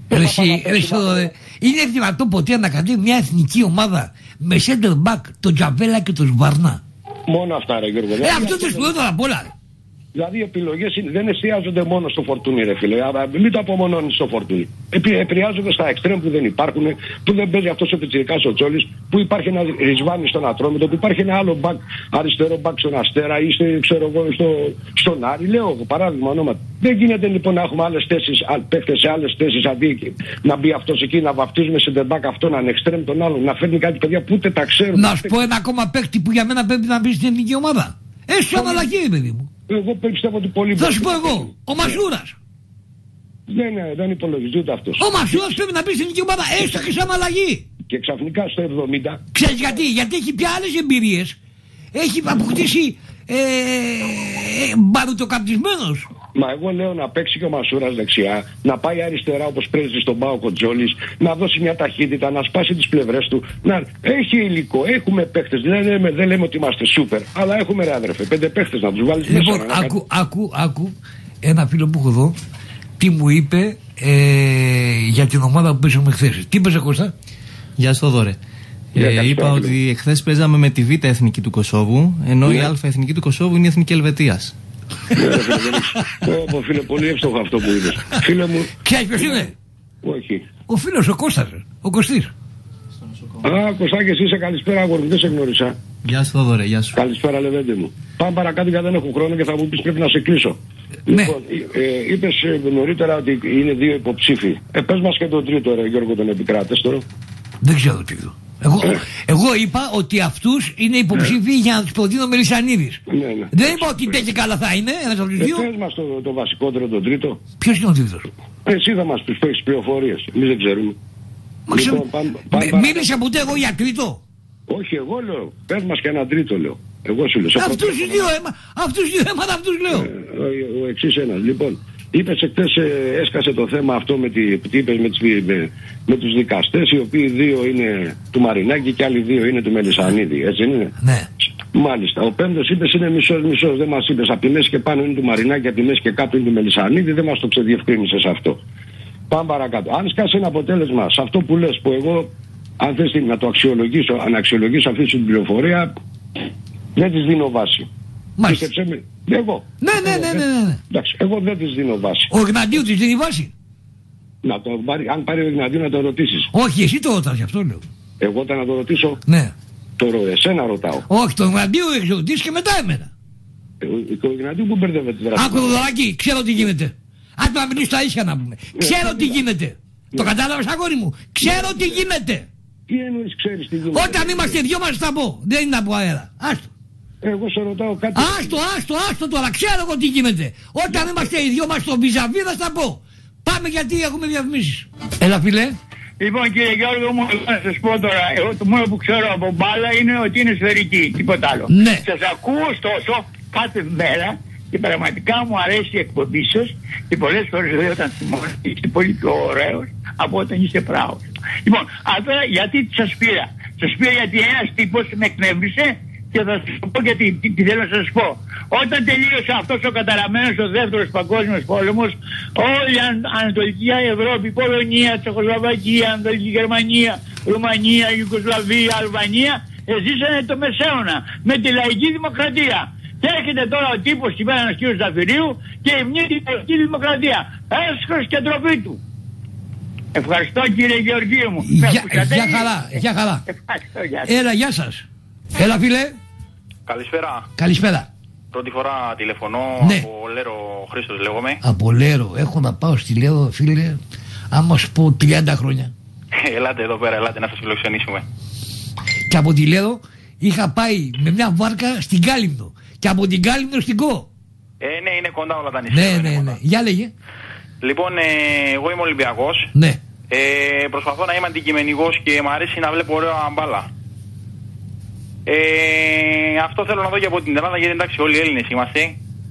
Είναι δυνατό ποτέ να κάνει μια εθνική ομάδα με center back τον Τζαβέλα και τον Σβαρνά? Μόνο αυτά ρε Γιώργο. Αυτό το σπουδαίο απ' όλα. Δηλαδή οι επιλογές δεν εστιάζονται μόνο στο Φορτούνι, ρε φίλε. Μην το απομονώνεις στο Φορτούνι. Επηρεάζονται στα εξτρέμ που δεν υπάρχουν, που δεν παίζει αυτός ο πιτσιρικάς ο Τσόλης, που υπάρχει ένα Ρισβάνι στον Ατρόμητο, που υπάρχει ένα άλλο μπακ, αριστερό μπακ στον Αστέρα ή στον Άρη. Λέω παράδειγμα ονόματα. Δεν γίνεται λοιπόν να έχουμε άλλες θέσεις, παίχτες σε άλλες θέσεις αντί να μπει αυτός εκεί, να βαφτίζουμε σε μπακ αυτόν, να ανεξτρέμ τον άλλον, να φέρνει κάτι παιδιά που ούτε τα ξέρουν. Να σου πω ένα ακόμα παίχτη που για μένα πρέπει να μπει στην εθνική ομάδα. Έχει σαν αλλαγή, παιδί μου. Εγώ πιστεύω ότι πολύ. Θα σου πω εγώ, ο Μασούρας. Δεν υπολογίζει ούτε αυτός. Ο Μασούρας πρέπει να μπει στην εθνική ομάδα, έστω και σαν αλλαγή. Και ξαφνικά στο 70. Ξέρεις γιατί έχει πια άλλες εμπειρίες. Έχει αποκτήσει μπαρουτοκαπτισμένος. Μα εγώ λέω να παίξει και ο Μασούρας δεξιά, να πάει αριστερά όπως παίζει στον Πάο Κοντζόλης, να δώσει μια ταχύτητα, να σπάσει τις πλευρές του. Έχει υλικό, έχουμε παίχτες. Δεν λέμε ότι είμαστε σούπερ, αλλά έχουμε ρε αδερφέ, 5 παίχτες να τους βάλεις λοιπόν, μέσα. Άκου ένα φίλο που έχω εδώ, τι μου είπε για την ομάδα που παίζουμε χθες. Τι είπες Κώστα? Γεια σου Θοδωρέ. Είπα ότι εχθές παίζαμε με τη Β' Εθνική του Κωσόβου, ενώ η Α' Εθνική του Κωσόβου είναι η Εθνική Ελβετίας. Φίλε, πολύ εύστοχο αυτό που είπες. Φίλε μου. Ξέρεις ποιος είναι? Όχι. Ο φίλος ο Κώστας, ο Κωστής. Κωστάκη, εσύ είσαι, καλησπέρα αγόρι, δεν σε γνώρισα. Γεια σου Θοδωρέ, γεια σου. Καλησπέρα Λεβέντε μου. Πάμε παρακάτω γιατί δεν έχω χρόνο και θα μου πεις πρέπει να σε κλείσω. Ναι. Λοιπόν, είπες νωρίτερα ότι είναι 2 υποψήφοι. Πες μας και τον τρίτο ρε Γιώργο τον επικράτες τώρα. Δεν ξέρω τι είδω. Εγώ είπα ότι αυτούς είναι υποψήφοι για να τους προτείνω ο Μελισσανίδης. Δεν είπα ότι τέτοια καλά θα είναι ένας από τους δύο. Πες μας το βασικότερο, τον τρίτο. Ποιος είναι ο τρίτος? Εσύ θα μας πεις, έχεις πληροφορίες. Εμείς δεν ξέρουμε. Μίλησα ποτέ εγώ για τρίτο? Όχι, εγώ λέω. Πες μας και ένα τρίτο λέω. Εγώ σου λέω. Αυτούς τους δύο έμαθα, αυτούς λέω. Ο εξής ένας. Λοιπόν, είπες εχθές έσκασε το θέμα αυτό με τους δικαστές, οι οποίοι 2 είναι του Μαρινάκη και άλλοι 2 είναι του Μελισσανίδη, έτσι είναι? Ναι. Μάλιστα. Ο πέμπτος είπες είναι μισός, δεν μας είπες. Από τη μέση και πάνω είναι του Μαρινάκη, από τη μέση και κάτω είναι του Μελισσανίδη, δεν μας το ξεδιευκρίνησες αυτό. Πάμε παρακάτω. Αν σκάσει ένα αποτέλεσμα σε αυτό που λες, που εγώ, αν θες να το αξιολογήσω, αν αξιολογήσω αυτή την πληροφορία, δεν της δίνω βάση. Μάλιστα. Εγώ. Ναι. Εντάξει, εγώ δεν της δίνω βάση. Ο Γναντίου της δίνει βάση? Αν πάρει ο Γναντίου να το ρωτήσεις. Όχι, εσύ το ρωτάς, γι' αυτό λέω. Εγώ να το ρωτήσω. Ναι. Εσένα ρωτάω. Όχι, τον Γναντίου έχει ρωτήσει και μετά εμένα. Ο Γναντίου που μπερδεύεται τώρα. Άκου το δωράκι, ξέρω τι γίνεται. Αν το μιλήσει στα ίσια να πούμε. Ξέρω τι γίνεται. Το κατάλαβες αγόρι μου? Ξέρω τι γίνεται. Τι εννοείς ξέρεις τι γίνεται? Όταν είμαστε δυο μας θα πω. Δεν είναι από αέρα. Άστο. Εγώ σε ρωτάω κάτι. Άστο τώρα. Ξέρω εγώ τι γίνεται. Όταν είμαστε οι δυο μας στο Βυζαβί θα στα πω. Πάμε γιατί έχουμε διαφημίσεις. Έλα φίλε. Λοιπόν κύριε Γιώργο μου, να σας πω τώρα, εγώ το μόνο που ξέρω από μπάλα είναι ότι είναι σφαιρική, τίποτα άλλο. Ναι. Σας ακούω ωστόσο κάθε μέρα και πραγματικά μου αρέσει η εκπομπή σας και πολλές φορές βέβαια όταν θυμώνετε είστε πολύ πιο ωραίος από όταν είστε πράος. Λοιπόν, τώρα γιατί σας πήρα? Σας πήρα γιατί ένας τύπος με εκνεύρισε και θα σας πω γιατί τι θέλω να σας πω. Όταν τελείωσε αυτός ο καταραμένος ο δεύτερος παγκόσμιος πόλεμος, όλη η Ανατολική Ευρώπη, Πολωνία, Τσεχοσλοβακία, Ανατολική Γερμανία, Ρουμανία, Ιουγκοσλαβία, Αλβανία, ζήσανε το Μεσαίωνα με τη λαϊκή δημοκρατία. Και έρχεται τώρα ο τύπος κυβέρνας κ. Ζαφυρίου και ευμνεί την λαϊκή δημοκρατία. Έσχος και ντροπή του. Ευχαριστώ κύριε Γεωργίου μου. Γεια χαρά. Έλα, γεια σας. Έλα φίλε. Καλησπέρα. Πρώτη φορά τηλεφωνώ, ναι. Από Λέρο, Χρήστος λέγομαι. Από Λέρο, έχω να πάω στη Λέρο φίλε, άμα σου πω 30 χρόνια. Ελάτε εδώ πέρα, ελάτε να σας φιλοξενήσουμε. Και από τη Λέρο είχα πάει με μια βάρκα στην Κάλυμνο. Και από την Κάλυμνο στην Κο. Ναι, είναι κοντά όλα τα νησιά. Ναι. Για λέγε. Λοιπόν, εγώ είμαι Ολυμπιακός. Ναι. Προσπαθώ να είμαι αντικειμενικός και μου αρέσει να βλέπω ωραία μπάλα. Αυτό θέλω να δω και από την Ελλάδα, γιατί εντάξει όλοι οι Έλληνες είμαστε.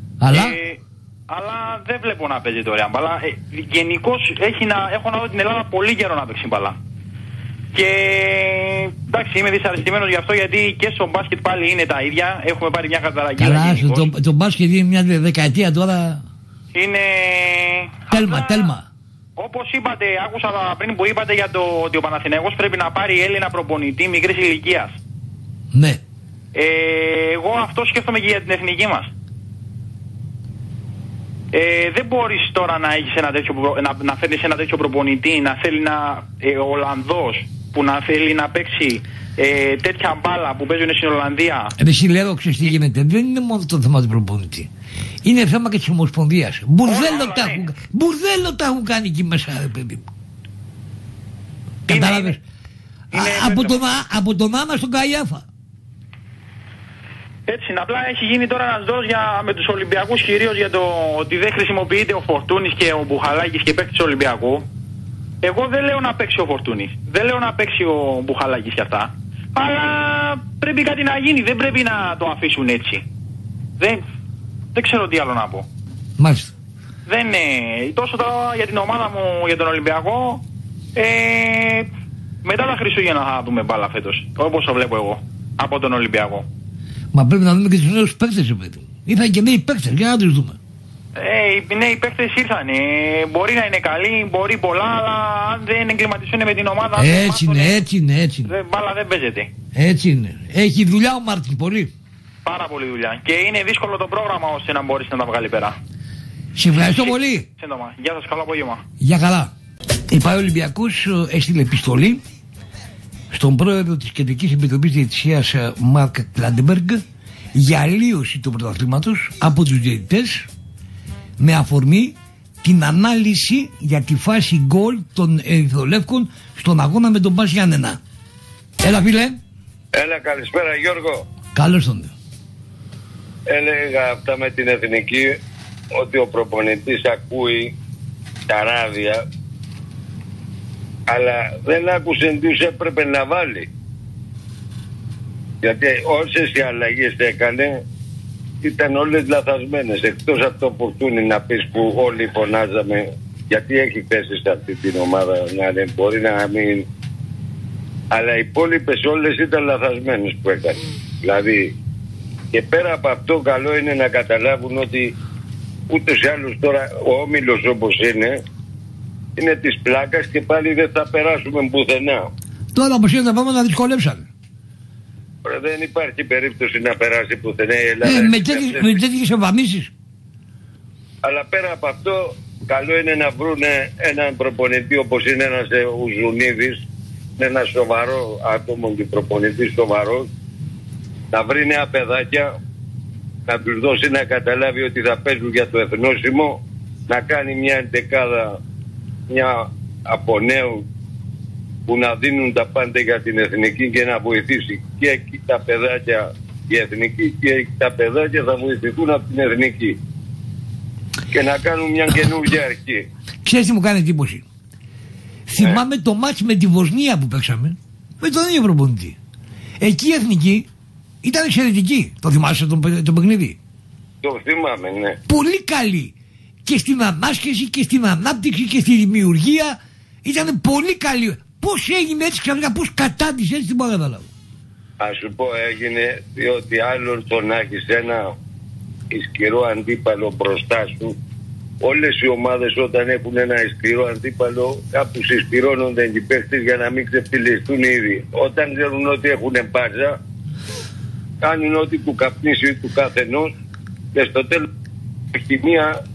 Αλλά δεν βλέπω να παίζεται ωραία μπάλα. Γενικώς έχω να δω την Ελλάδα πολύ καιρό να παίξει μπάλα. Και εντάξει, είμαι δυσαρεστημένος γι' αυτό, γιατί και στο μπάσκετ πάλι είναι τα ίδια. Έχουμε πάρει μια καταραγγελία. Καλά, το μπάσκετ είναι μια δεκαετία τώρα. Είναι. Τέλμα. Όπως είπατε, άκουσα πριν που είπατε για το ότι ο Παναθηναϊκός πρέπει να πάρει Έλληνα προπονητή μικρής ηλικίας. Ναι. Εγώ αυτό σκέφτομαι και για την εθνική μας. Δεν μπορείς τώρα να έχεις να φέρνεις ένα τέτοιο προπονητή, να θέλει ο Ολλανδός που να θέλει να παίξει τέτοια μπάλα που παίζουν στην Ολλανδία. Εσύ λέω, ξέρεις τι γίνεται, δεν είναι μόνο το θέμα του προπονητή. Είναι θέμα και της Ομοσπονδίας. Μπουρδέλο τα έχουν κάνει εκεί μέσα, παιδί μου. Κατάλαβες. Από τον Άννα στον Καϊάφα. Έτσι είναι, απλά έχει γίνει τώρα ένας δρόμος με τους Ολυμπιακούς, κυρίως για το ότι δεν χρησιμοποιείται ο Φορτούνης και ο Μπουχαλάκης και παίκτης του Ολυμπιακού. Εγώ δεν λέω να παίξει ο Φορτούνης, δεν λέω να παίξει ο Μπουχαλάκης και αυτά, αλλά πρέπει κάτι να γίνει, δεν πρέπει να το αφήσουν έτσι. Δεν ξέρω τι άλλο να πω. Μάλιστα. Δεν είναι τόσο τώρα για την ομάδα μου, για τον Ολυμπιακό, μετά τα Χριστούγεννα θα δούμε μπάλα φέτος, όπως το βλέπω εγώ, από τον Ολυμπιακό. Μα πρέπει να δούμε και τους νέους παίκτες, παιδί. Ήρθαν και νέοι παίκτες, για να τους δούμε. Οι νέοι παίκτες ήρθαν. Μπορεί να είναι καλοί, μπορεί πολλά, αλλά αν δεν εγκληματιστούν με την ομάδα. Έτσι είναι. Μπάλα δεν παίζεται. Έτσι είναι. Έχει δουλειά ο Μάρτιν, πολύ. Πάρα πολύ δουλειά. Και είναι δύσκολο το πρόγραμμα ώστε να μπορείς να τα βγάλει πέρα. Σε ευχαριστώ πολύ. Σύντομα. Γεια σας, καλό απόγευμα. Γεια καλά. Η ΠΑΕ Ολυμπιακός έστειλε επιστολή στον πρόεδρο της Κεντρικής Επιτροπής Διαιτησίας Μάρκ Κλάντεμπεργκ για αλλίωση του πρωταθλήματος από τους διαιτητές με αφορμή την ανάλυση για τη φάση γκολ των Ερυθρολεύκων στον αγώνα με τον Μπας Γιάννενα. Έλα φίλε. Έλα, καλησπέρα Γιώργο. Καλώς τον. Έλεγα αυτά με την εθνική, ότι ο προπονητής ακούει τα ράδια, αλλά δεν άκουσε τι έπρεπε να βάλει. Γιατί όσες οι αλλαγές έκανε ήταν όλες λαθασμένες, εκτός από το Φορτούνι να πεις που όλοι φωνάζαμε, γιατί έχει θέση σε αυτή την ομάδα, να μπορεί να μην, αλλά οι υπόλοιπες όλες ήταν λαθασμένες που έκανε. Δηλαδή, και πέρα από αυτό καλό είναι να καταλάβουν ότι ούτως ή άλλως τώρα ο όμιλος όπως είναι της πλάκας και πάλι δεν θα περάσουμε πουθενά. Τώρα όπως είναι τα πράγματα δυσκολεύσαν. Δεν υπάρχει περίπτωση να περάσει πουθενά η Ελλάδα. Με τέτοιες εμφανίσεις. Αλλά πέρα από αυτό καλό είναι να βρουν έναν προπονητή όπως είναι ένας Ουζουνίδης, ένα σοβαρό άτομο και προπονητή σοβαρό, να βρει νέα παιδάκια, να τους δώσει να καταλάβει ότι θα παίζουν για το εθνόσημο, να κάνει μια εντεκάδα, μια από νέου που να δίνουν τα πάντα για την εθνική και να βοηθήσει και εκεί τα παιδάκια η εθνική και τα παιδάκια θα βοηθηθούν από την εθνική και να κάνουν μια καινούργια αρχή. Ξέρεις τι μου κάνει εντύπωση? Θυμάμαι το μάτς με τη Βοσνία που παίξαμε με τον ίδιο προπονητή. Εκεί η εθνική ήταν εξαιρετική. Το θυμάσαι το παιχνίδι? Το θυμάμαι, ναι. Πολύ καλή. Και στην ανάσκεση και στην ανάπτυξη και στη δημιουργία ήταν πολύ καλή. Πώς έγινε έτσι ξαφνικά, πώς κατάντησε έτσι, την μπορώ να καταλάβω. Ας σου πω, έγινε διότι άλλον το να έχεις ένα ισχυρό αντίπαλο μπροστά σου. Όλες οι ομάδες όταν έχουν ένα ισχυρό αντίπαλο κάπου συσπυρώνονται οι παίκτες για να μην ξεφτυλιστούν ήδη. Όταν ξέρουν ότι έχουν μπάζα, κάνουν ό,τι του καπνίσει του καθενός και στο τέλος έχει μία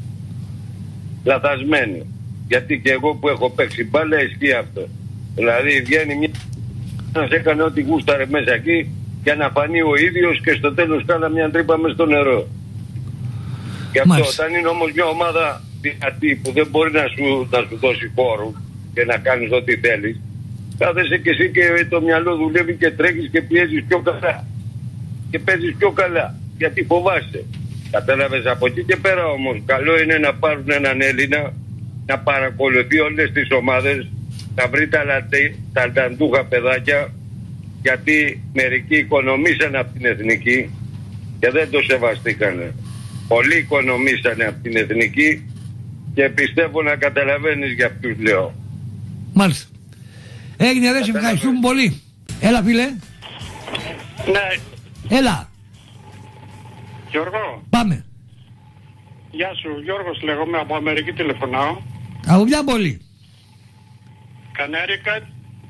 λαθασμένη. Γιατί και εγώ που έχω παίξει μπάλα ισχύει αυτό. Δηλαδή βγαίνει μια να σε έκανε ό,τι γούσταρε μέσα εκεί για να φανεί ο ίδιος και στο τέλος κάνα μια τρύπα μες στο νερό. Και αυτό όταν είναι όμως μια ομάδα δυνατή που δεν μπορεί να σου δώσει χώρο και να κάνεις ό,τι θέλεις, κάθεσαι και εσύ και το μυαλό δουλεύει και τρέχεις και πιέζεις πιο καλά και παίζεις πιο καλά γιατί φοβάσαι. Κατάλαβες? Από εκεί και πέρα όμως καλό είναι να πάρουν έναν Έλληνα να παρακολουθεί όλες τις ομάδες, να βρει τα ταντούχα παιδάκια, γιατί μερικοί οικονομήσαν από την εθνική και δεν το σεβαστήκανε. Πολλοί οικονομήσανε από την εθνική και πιστεύω να καταλαβαίνεις για ποιους λέω. Μάλιστα. Έγινε, δεν σε ευχαριστούμε πολύ. Έλα φίλε. Ναι. Έλα. Γιώργο. Πάμε. Γεια σου, Γιώργος λέγομαι, από Αμερική τηλεφωνάω. Από ποια πόλη? Connecticut,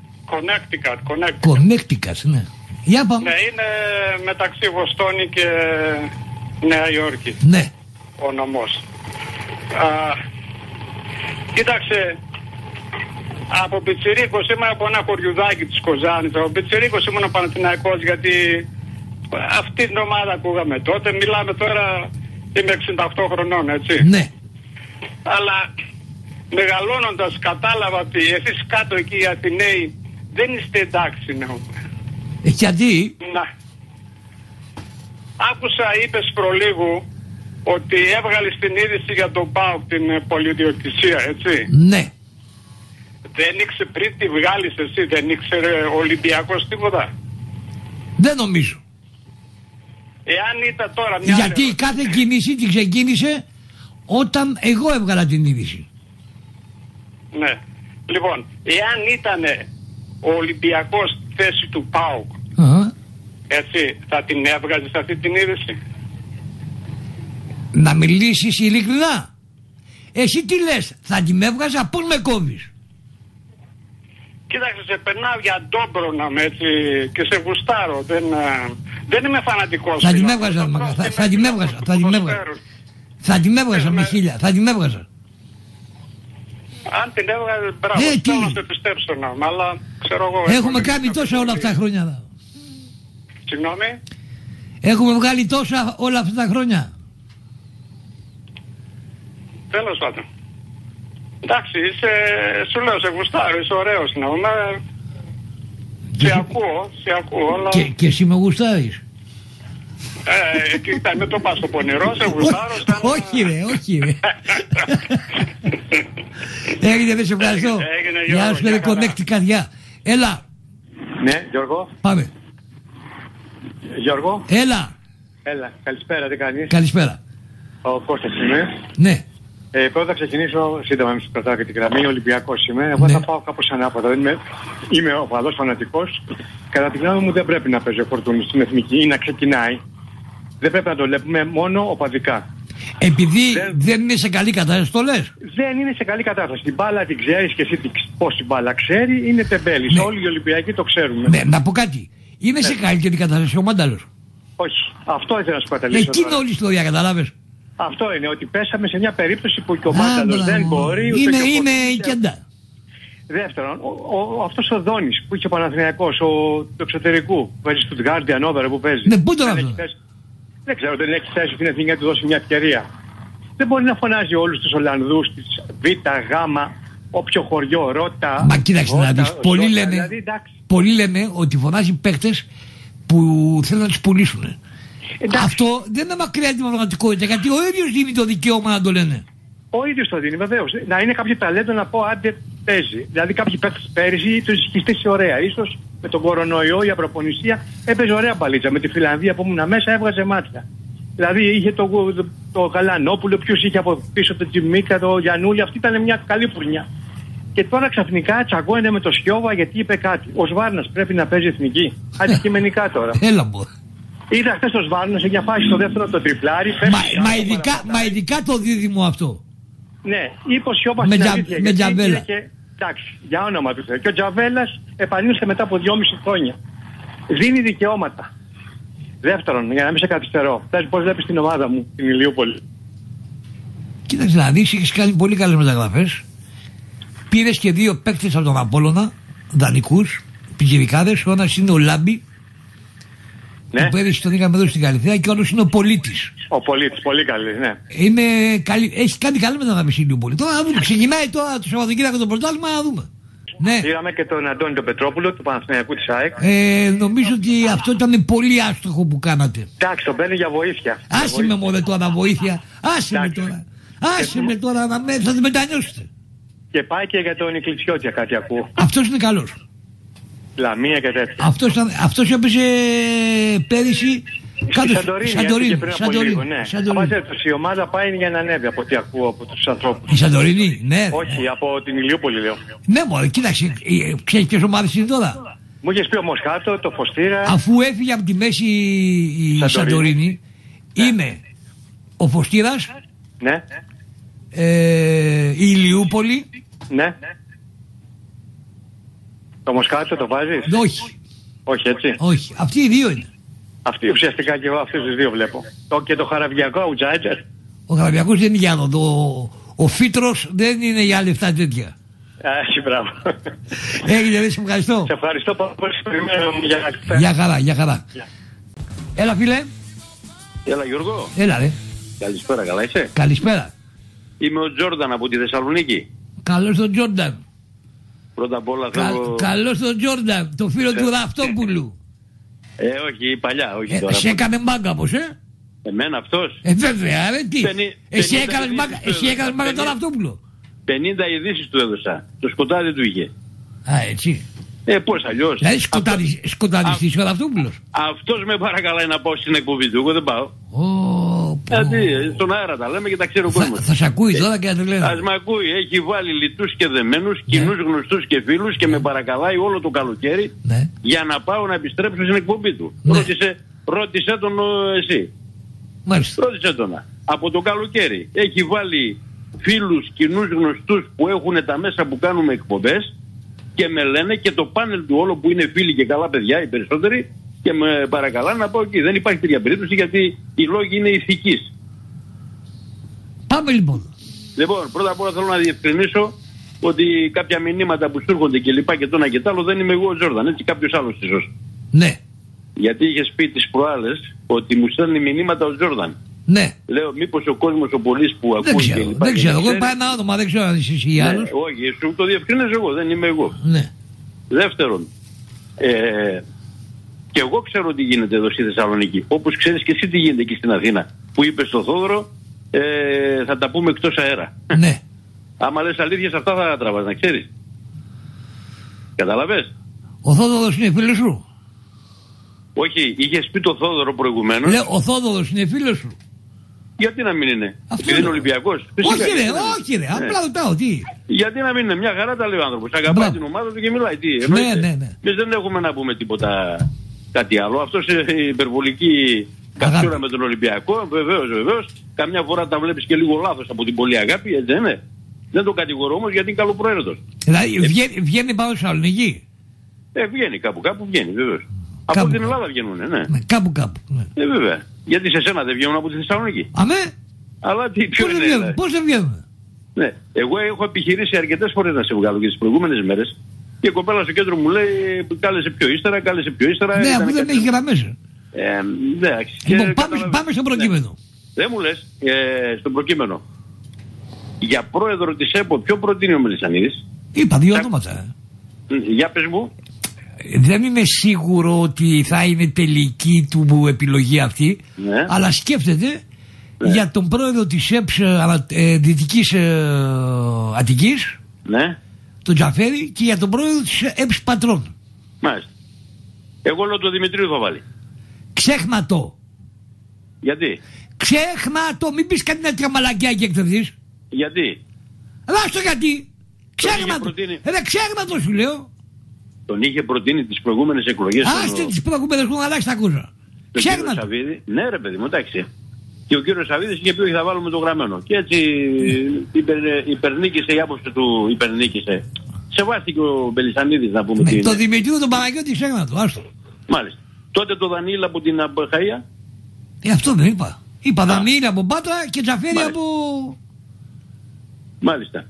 Connecticut, ναι. Για πάμε. Ναι, είναι μεταξύ Βοστόνη και Νέα Υόρκη. Ναι. Ο νομός. Κοίταξε, από πιτσιρίκος ήμουν από ένα χωριουδάκι της Κοζάνης. Από πιτσιρίκος ήμουν Παναθηναϊκός, γιατί αυτή την ομάδα ακούγαμε τότε. Μιλάμε τώρα, είμαι 68 χρονών, έτσι. Ναι. Αλλά μεγαλώνοντας κατάλαβα ότι εσείς κάτω εκεί οι Αθηναίοι δεν είστε εντάξει, ναι. Γιατί? Να. Άκουσα, είπες προλίγου, ότι έβγαλες την είδηση για τον ΠΑΟΚ, την πολυδιοκτησία, έτσι. Ναι. Δεν ήξερε πριν τη βγάλεις εσύ, δεν ήξερε ο Ολυμπιακός τίποτα? Δεν νομίζω. Εάν ήταν τώρα μια... Γιατί κάθε κίνηση την ξεκίνησε όταν εγώ έβγαλα την είδηση. Ναι. Λοιπόν, εάν ήταν ο Ολυμπιακός στη θέση του ΠΑΟΚ, έτσι, θα την έβγαζες αυτή την είδηση? Να μιλήσεις ειλικρινά. Εσύ τι λες, θα την έβγαζα, πώς με κόβεις? Κοίταξε, σε περνάω για ντόμπρονα με, έτσι, και σε γουστάρω. Δεν είμαι φανατικός. Θα την έβγαζα, θα την έβγαζα. Θα την έβγαζα με χίλια, θα την έβγαζα. Αν την έβγαζε, μπράβο, θέλω να σε πιστέψω, αλλά ξέρω εγώ... Έχουμε κάνει τόσα όλα αυτά τα χρόνια. Συγγνώμη? Έχουμε βγάλει τόσα όλα αυτά τα χρόνια. Τέλος πάντων. Εντάξει, σου λέω, σε γουστάρω, είσαι ωραίος να είμαι. Σε ακούω, αλλά... Και εσύ με γουστάρεις? Κοίτα, με το πας στο πονηρό, σε γουστάρω. Όχι ρε. Έγινε, δεν σε ευχαριστώ. Γεια σου, δεν κονέκτη καρδιά. Έλα. Ναι, Γιώργο. Πάμε. Γιώργο. Έλα, καλησπέρα, τι κάνεις? καλησπέρα. Ο Κώστας είμαι. Ναι. Πρώτα θα ξεκινήσω σύντομα, με κρατάω και την γραμμή. Ολυμπιακός είμαι. Εγώ θα πάω κάπως ανάποδα. Είμαι ο παδός φανατικός. Κατά τη γνώμη μου δεν πρέπει να παίζει ο Φορτούνης στην εθνική ή να ξεκινάει. Δεν πρέπει να το βλέπουμε μόνο οπαδικά. Επειδή δεν είναι σε καλή κατάσταση, το λες? Δεν είναι σε καλή κατάσταση. Την μπάλα την ξέρεις και εσύ πώς την μπάλα ξέρει, είναι τεμπέλης. Ναι. Όλοι οι Ολυμπιακοί το ξέρουμε. Ναι, να πω κάτι. Είναι σε καλύτερη κατάσταση ο Μάνταλος? Όχι. Αυτό ήθελα να σου καταλήξω. Εκεί είναι όλη η ιστορία, καταλάβες? Αυτό είναι, ότι πέσαμε σε μια περίπτωση που και ο Μάνταλος δεν μπορεί. Είναι η κεντά. Δεύτερον, αυτός ο Δόνης που είχε ο Παναθηναϊκός, του εξωτερικού, που παίζει στο Τγκάρντι, Ανόβερο που παίζει. Ναι, πού τον αυτό? Δεν ξέρω, δεν έχει θέση στην εθνική να του δώσει μια ευκαιρία. Δεν μπορεί να φωνάζει όλους τους Ολλανδούς, της Β, Γ, όποιο χωριό, Ρώτα. Μα κοίταξε να δεις, πολλοί λένε ότι φωνάζει παίκτες που θέλουν να τους πουλήσουν. Αυτό δεν είναι μακριά την πραγματικότητα, γιατί ο ίδιος δίνει το δικαίωμα να το λένε. Ο ίδιος το δίνει, βεβαίως. Να είναι κάποιο ταλέντο να πω άντε παίζει. Δηλαδή κάποιοι παίκτες πέρυσι τους είχε στήσει ωραία. Ίσως με τον κορονοϊό, η απροπονησία έπαιζε ωραία μπαλίτσα. Με τη Φιλανδία που ήμουν μέσα έβγαζε μάτια. Δηλαδή είχε το Γαλανόπουλο, ποιος είχε από πίσω το Τζιμίκα, το Γιαννούλη, αυτή ήταν μια καλή πουρνιά. Και τώρα ξαφνικά τσακώνεται με το Σιώβα γιατί είπε κάτι. Ο Σβάρνας πρέπει να παίζει εθνική. Αντικειμενικά τώρα. Έλα μου. Είδα χθες το Σβάρνα σε μια φάση στο δεύτερο το τριπλάρι. Μα ειδικά το δίδυμο αυτό. Ναι, είπε ο Σιώπας με Τζαβέλα. Εντάξει, για όνομα του Θεού. Και ο Τζαβέλας επανήλθε μετά από 2,5 χρόνια. Δίνει δικαιώματα. Δεύτερον, για να μην σε καθυστερώ, πώς βλέπεις την ομάδα μου, την Ηλιούπολη? Κοίταξε να δεις, έχεις κάνει πολύ καλές μεταγραφές. Πήρες και 2 παίκτες από τον Απόλλωνα, δανεικούς, πιτσιρικάδες. Ο ένας είναι ο Λάμπη. Ναι. Που πέρυσι τον είχαμε εδώ στην Καλυθέα, και ο άλλος είναι ο Πολίτης. Ο Πολίτης, πολύ καλή, ναι. Έχει κάνει καλή μεταγραφή η Ηλιούπολη. Τώρα να δούμε, ξεκινάει τώρα το Σαββατοκύριακο το πρωτάθλημα, να δούμε. Ναι. Είδαμε και τον Αντώνη τον Πετρόπουλο του Παναθηναϊκού της ΑΕΚ. Νομίζω ότι αυτό ήταν πολύ άστοχο που κάνατε. Εντάξει, τον παίρνει για βοήθεια. Άσε με μωρέ τώρα βοήθεια. Άσε με τώρα. Άσε με τώρα, θα την μετανιώσετε. Και πάει και για τον Ικλιτσιώτια κάτι ακούω. Αυτός είναι καλός. Λαμία και τέτοια. Αυτός έπαιζε πέρυσι κάτω Σαντορίνη. Σαντορίνη. Η ομάδα πάει για να ανέβει από ό,τι ακούω από τους ανθρώπους. Η Σαντορίνη, ναι. Όχι, από την Ηλιούπολη λέω. Ναι μωρέ, κοίταξε, ξέρεις ποιες ομάδες είναι τώρα? Μου είχες πει ο Μοσχάτο, το Φωστήρα. Αφού έφυγε από τη μέση η Σαντορίνη, είναι ο Φωστήρας, ναι. Η Ηλιούπολη. Ναι. Το Μοσχάτο το βάζεις? Όχι. Όχι έτσι? Όχι, αυτοί οι δύο είναι. Αυτοί ουσιαστικά και εγώ αυτούς τους δύο βλέπω. Και το Χαραβιακό, ο Τζάιτζερ. Ο Χαραβιακός δεν είναι για εδώ. Ο φύτρος δεν είναι για λεφτά τέτοια. Άχι, μπράβο. Έγινε, σε ευχαριστώ. Σε ευχαριστώ πολύ. Για χαρά. Έλα, φίλε. Έλα, Γιώργο. Έλα, ρε. Καλησπέρα, καλά είσαι? Καλησπέρα. Είμαι ο Τζόρνταν από τη Θεσσαλονίκη. Καλώς τον Τζόρνταν. Πρώτα απ' όλα θέλω... Καλώς τον Τζόρνταν, το φίλο του Ραυτόπουλου. Όχι, παλιά, όχι τώρα. Σε έκανε μάγκα πως, Εμένα αυτός. Βέβαια, ρε, τι. Εσύ έκανες μάγκα τον Ραυτόπουλο. 50 ειδήσεις του έδωσα. Το σκοτάδι του είχε. Α, έτσι. Πώς αλλιώς. Δηλαδή σκοτάδιστής ο Ραυτόπουλος. Αυτός με παρακαλάει να πάω στην εκπομπή του, εγώ δεν πάω. Γιατί στον αέρα τα λέμε και τα ξέρει ο κόσμος. Θα σ' ακούει τώρα και θα το λέω. Ας μ' ακούει, έχει βάλει λιτούς και δεμένους, κοινούς γνωστούς και φίλους και με παρακαλάει όλο το καλοκαίρι για να πάω να επιστρέψω στην εκπομπή του. Ρώτησε τον εσύ. Μάλιστα. Ρώτησε τον. Από το καλοκαίρι έχει βάλει φίλους, κοινούς γνωστούς που έχουν τα μέσα που κάνουμε εκπομπές και με λένε και το πάνελ του όλο που είναι φίλοι και καλά παιδιά οι περισσότεροι και με παρακαλάνε να πάω εκεί. Δεν υπάρχει τέτοια περίπτωση γιατί οι λόγοι είναι ηθικής. Πάμε λοιπόν. Λοιπόν, πρώτα απ' όλα θέλω να διευκρινίσω ότι κάποια μηνύματα που σου έρχονται και λοιπά και το ένα και το άλλο δεν είμαι εγώ ο Τζόρνταν, έτσι κάποιος άλλος ίσως. Ναι. Γιατί είχες πει τις προάλλες ότι μου στέλνει μηνύματα ο Τζόρνταν. Ναι. Λέω μήπως ο κόσμος ο πολύς που ακούει και λοιπά. Δεν ξέρω, εγώ πάει ένα όνομα, δεν ξέρω αν είσαι εσύ ή άλλος. Όχι, σου το διευκρινίζω εγώ, δεν είμαι εγώ. Ναι. Δεύτερον, και εγώ ξέρω τι γίνεται εδώ στη Θεσσαλονίκη. Όπως ξέρεις και εσύ τι γίνεται εκεί στην Αθήνα. Που είπες στο Θόδωρο, θα τα πούμε εκτός αέρα. Ναι. Άμα λες αλήθειες αυτά θα τραβάς, να ξέρεις. Καταλαβες. Ο Θόδωρος είναι φίλος σου. Όχι, είχες πει το Θόδωρο προηγουμένως. Λέω, ο Θόδωρος είναι φίλος σου. Γιατί να μην είναι. Επειδή είναι Ολυμπιακός. Όχι ρε, απλά ρωτάω τι. Γιατί να μην είναι, μια χαρά τα λέει ο άνθρωπος. Αγαπάει την ομάδα του και μιλάει. Τι, ναι. Εμείς δεν έχουμε να πούμε τίποτα κάτι άλλο. Αυτός η υπερβολική καψούρα με τον Ολυμπιακό, βεβαίως. Καμιά φορά τα βλέπεις και λίγο λάθος από την πολλή αγάπη, έτσι δεν είναι. Δεν το κατηγορώ όμως γιατί είναι καλοπροαίρετος. Δηλαδή βγαίνει πάνω στη Θεσσαλονίκη. Βγαίνει κάπου βγαίνει βεβαίως. Από την Ελλάδα βγαίνουνε, ναι. Κάπου. Ναι. Βέβαια. Γιατί σε σένα δεν βγαίνουν από τη Θεσσαλονίκη. Αμέ. Αλλά τι πιο είναι. Πώς δεν βγαίνουν. Ναι. Εγώ έχω επιχειρήσει αρκετές φορές να σε βγάλω και τις προηγούμενες μέρες. Και η κοπέλα στο κέντρο μου λέει κάλεσε πιο ύστερα. Ναι, αφού δεν έχει γραμμές. Λοιπόν, πάμε στο προκείμενο. Ναι. Δεν μου λες, στο προκείμενο. Για πρόεδρο της ΕΠΟ, ποιο προτείνει ο Μελισσανίδης? Είπα δύο ονόματα. Για πες μου. Δεν είμαι σίγουρο ότι θα είναι τελική του επιλογή αυτή, αλλά σκέφτεται για τον πρόεδρο της ΕΠΣ Δυτικής Αττικής, τον Τζαφέρη, και για τον πρόεδρο της ΕΠΣ Πατρών. Μάλιστα. Εγώ λέω το Δημητρίου θα βάλει. Ξέχματο. Γιατί? Ξέχματο, μην πεις κάτι τέτοια μαλακιά και εκθεθείς. Γιατί? Δάστο γιατί. Ξέχματο. Ξέχματο σου λέω. Τον είχε προτείνει τις προηγούμενες εκλογές. Άστε τις προηγούμενες που αλλάξει τα ακούσα. Ξέχματο. Ναι ρε παιδί μου, εντάξει. Και ο κύριος Σαββίδης είχε πει ότι θα βάλουμε το γραμμένο. Και έτσι υπερνίκησε η άποψη του, υπερνίκησε. Σεβάστηκε ο Μπελισσανίδης να πούμε. Το Δημητρίου τον Παναγιώτη ξέχματο, άστο. Μάλιστα. Τότε το Δανίλα από την Αμπαχαία. Αυτό δεν είπα. Είπα Δανίλα από Πάτρα και Τζαφέρη από... Μάλιστα.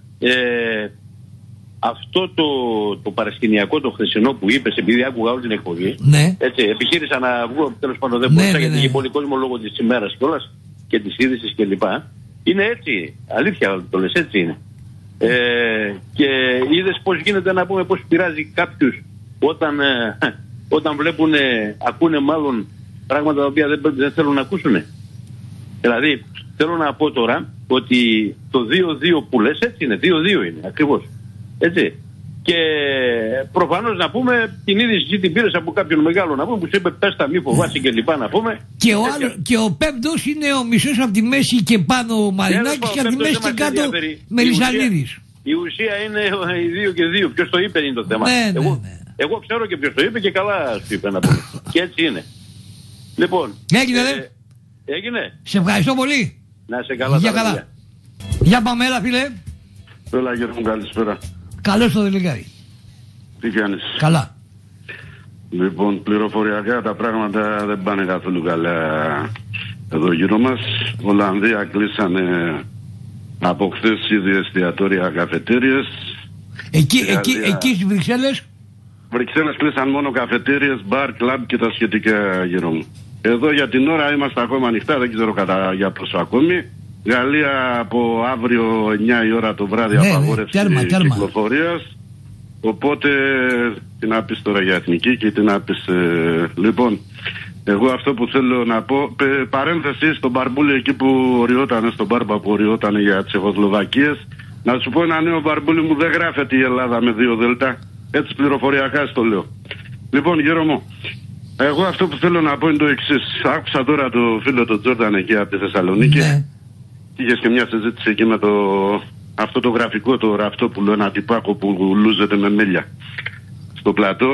Αυτό το παρασκηνιακό, το χθεσινό που είπες, επειδή άκουγα όλη την εκπομπή, έτσι, επιχείρησα να βγω, τέλος πάντων δεν μπορούσα, γιατί είχε πολύ κόσμο λόγω της ημέρας κιόλας και της είδησης κλπ. Είναι έτσι, αλήθεια το λες, έτσι είναι. Και είδες πώς γίνεται να πούμε, πώς πειράζει κάποιους όταν βλέπουν, ακούνε μάλλον πράγματα τα οποία δεν θέλουν να ακούσουν. Δηλαδή, θέλω να πω τώρα ότι το 2-2 που λες, έτσι είναι, 2-2 είναι ακριβώς. Έτσι. Και προφανώς να πούμε την είδηση την πήρες από κάποιον μεγάλο να πούμε που σου είπε πες τα μη φοβάσαι και λοιπά να πούμε. Και ο πέμπτος είναι ο μισός από τη μέση και πάνω ο Μαρινάκης και από τη μέση και κάτω Μελισσανίδης. Η ουσία είναι οι 2 και 2. Ποιος το είπε είναι το θέμα. Εγώ ξέρω και ποιος το είπε και καλά σου είπε να πούμε. Και έτσι είναι. Λοιπόν. Έγινε. Σε ευχαριστώ πολύ. Να σε καλά. Για καλά. Για πάμε, έλα φίλε. Έλα Γιώργο μου, καλησπέρα. Καλώς το Δηλικάρι. Τι κάνεις? Καλά. Λοιπόν, πληροφοριακά τα πράγματα δεν πάνε καθόλου καλά εδώ γύρω μας. Ολλανδία κλείσανε Από χθες ήδη εστιατόρια, καφετέριες. Εκεί στις Βρυξέλλες. Βρυξέλλες κλείσαν μόνο καφετέριες, μπαρ, κλαμπ και τα σχετικά, γύρω μου. Εδώ για την ώρα είμαστε ακόμα ανοιχτά, δεν ξέρω για πόσο ακόμη. Γαλλία από αύριο 9 η ώρα το βράδυ, απαγόρευση κυκλοφορίας. Οπότε τι να πεις τώρα για εθνική και τι να πεις. Λοιπόν, εγώ αυτό που θέλω να πω, παρένθεση στον Μπαρμπούλη εκεί που οριότανε, στον Μπάρμπα που οριότανε για τις Τσεχοσλοβακίες. Να σου πω ένα νέο, Μπαρμπούλη μου, δεν γράφεται η Ελλάδα με 2 δέλτα. Έτσι πληροφοριακά στο λέω. Λοιπόν, γύρω μου, εγώ αυτό που θέλω να πω είναι το εξής. Άκουσα τώρα το φίλο του Τζόρνταν εκεί από τη Θεσσαλονίκη. Ναι. Είχες και μια συζήτηση εκεί με αυτό το γραφικό, το Ραυτόπουλο, ένα τυπάκο που λούζεται με μέλια στο πλατό.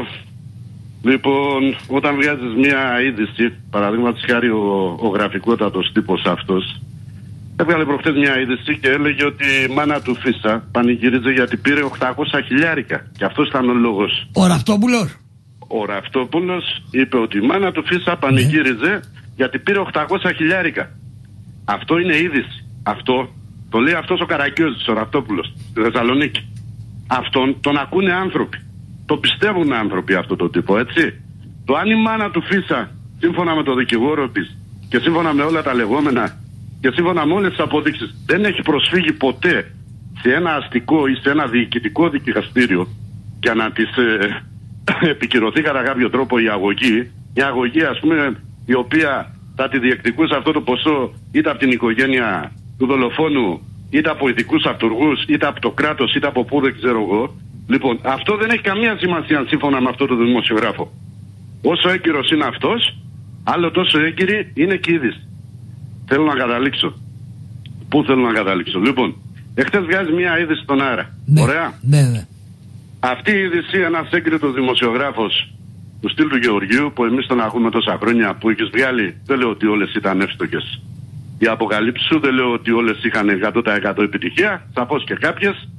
Λοιπόν, όταν βγάζεις μια είδηση, παραδείγματος χάρη ο γραφικότατος τύπος αυτός, έβγαλε προχτές μια είδηση και έλεγε ότι η μάνα του Φίσα πανηγύριζε γιατί πήρε 800 χιλιάρικα. Και αυτός ήταν ο λόγος. Ο Ραυτόπουλος. Ο Ραυτόπουλος είπε ότι η μάνα του Φίσα πανηγύριζε γιατί πήρε 800 χιλιάρικα. Αυτό είναι είδηση. Αυτό το λέει αυτός ο Καρακιόζης, ο Ραυτόπουλος, στη Θεσσαλονίκη. Αυτόν τον ακούνε άνθρωποι. Το πιστεύουν άνθρωποι αυτό το τύπο, έτσι. Το αν η μάνα του Φίσα, σύμφωνα με το δικηγόρο της και σύμφωνα με όλα τα λεγόμενα και σύμφωνα με όλες τις αποδείξεις, δεν έχει προσφύγει ποτέ σε ένα αστικό ή σε ένα διοικητικό δικαστήριο για να της επικυρωθεί κατά κάποιο τρόπο η αγωγή ας πούμε, η οποία θα τη διεκδικούσε αυτό το ποσό είτε από την οικογένεια του δολοφόνου, είτε από ειδικούς αυτουργούς, είτε από το κράτος, είτε από πού δεν ξέρω εγώ. Λοιπόν, αυτό δεν έχει καμία σημασία σύμφωνα με αυτό το δημοσιογράφο. Όσο έγκυρος είναι αυτός, άλλο τόσο έγκυρη είναι και η είδηση. Θέλω να καταλήξω. Πού θέλω να καταλήξω? Λοιπόν, εχθές βγάζει μια είδηση στον αέρα. Ναι, ωραία. Ναι. Αυτή η είδηση, ένας έγκριτος δημοσιογράφος του στυλ του Γεωργίου, που εμείς τον ακούμε τόσα χρόνια, που έχεις βγάλει, δεν λέω ότι όλες ήταν εύστοχες. Οι αποκαλύψεις σου δεν λέω ότι όλες είχαν 100% επιτυχία, σαφώς και κάποιες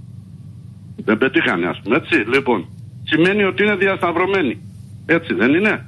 δεν πετύχανε, ας πούμε, έτσι. Λοιπόν, σημαίνει ότι είναι διασταυρωμένη. Έτσι δεν είναι?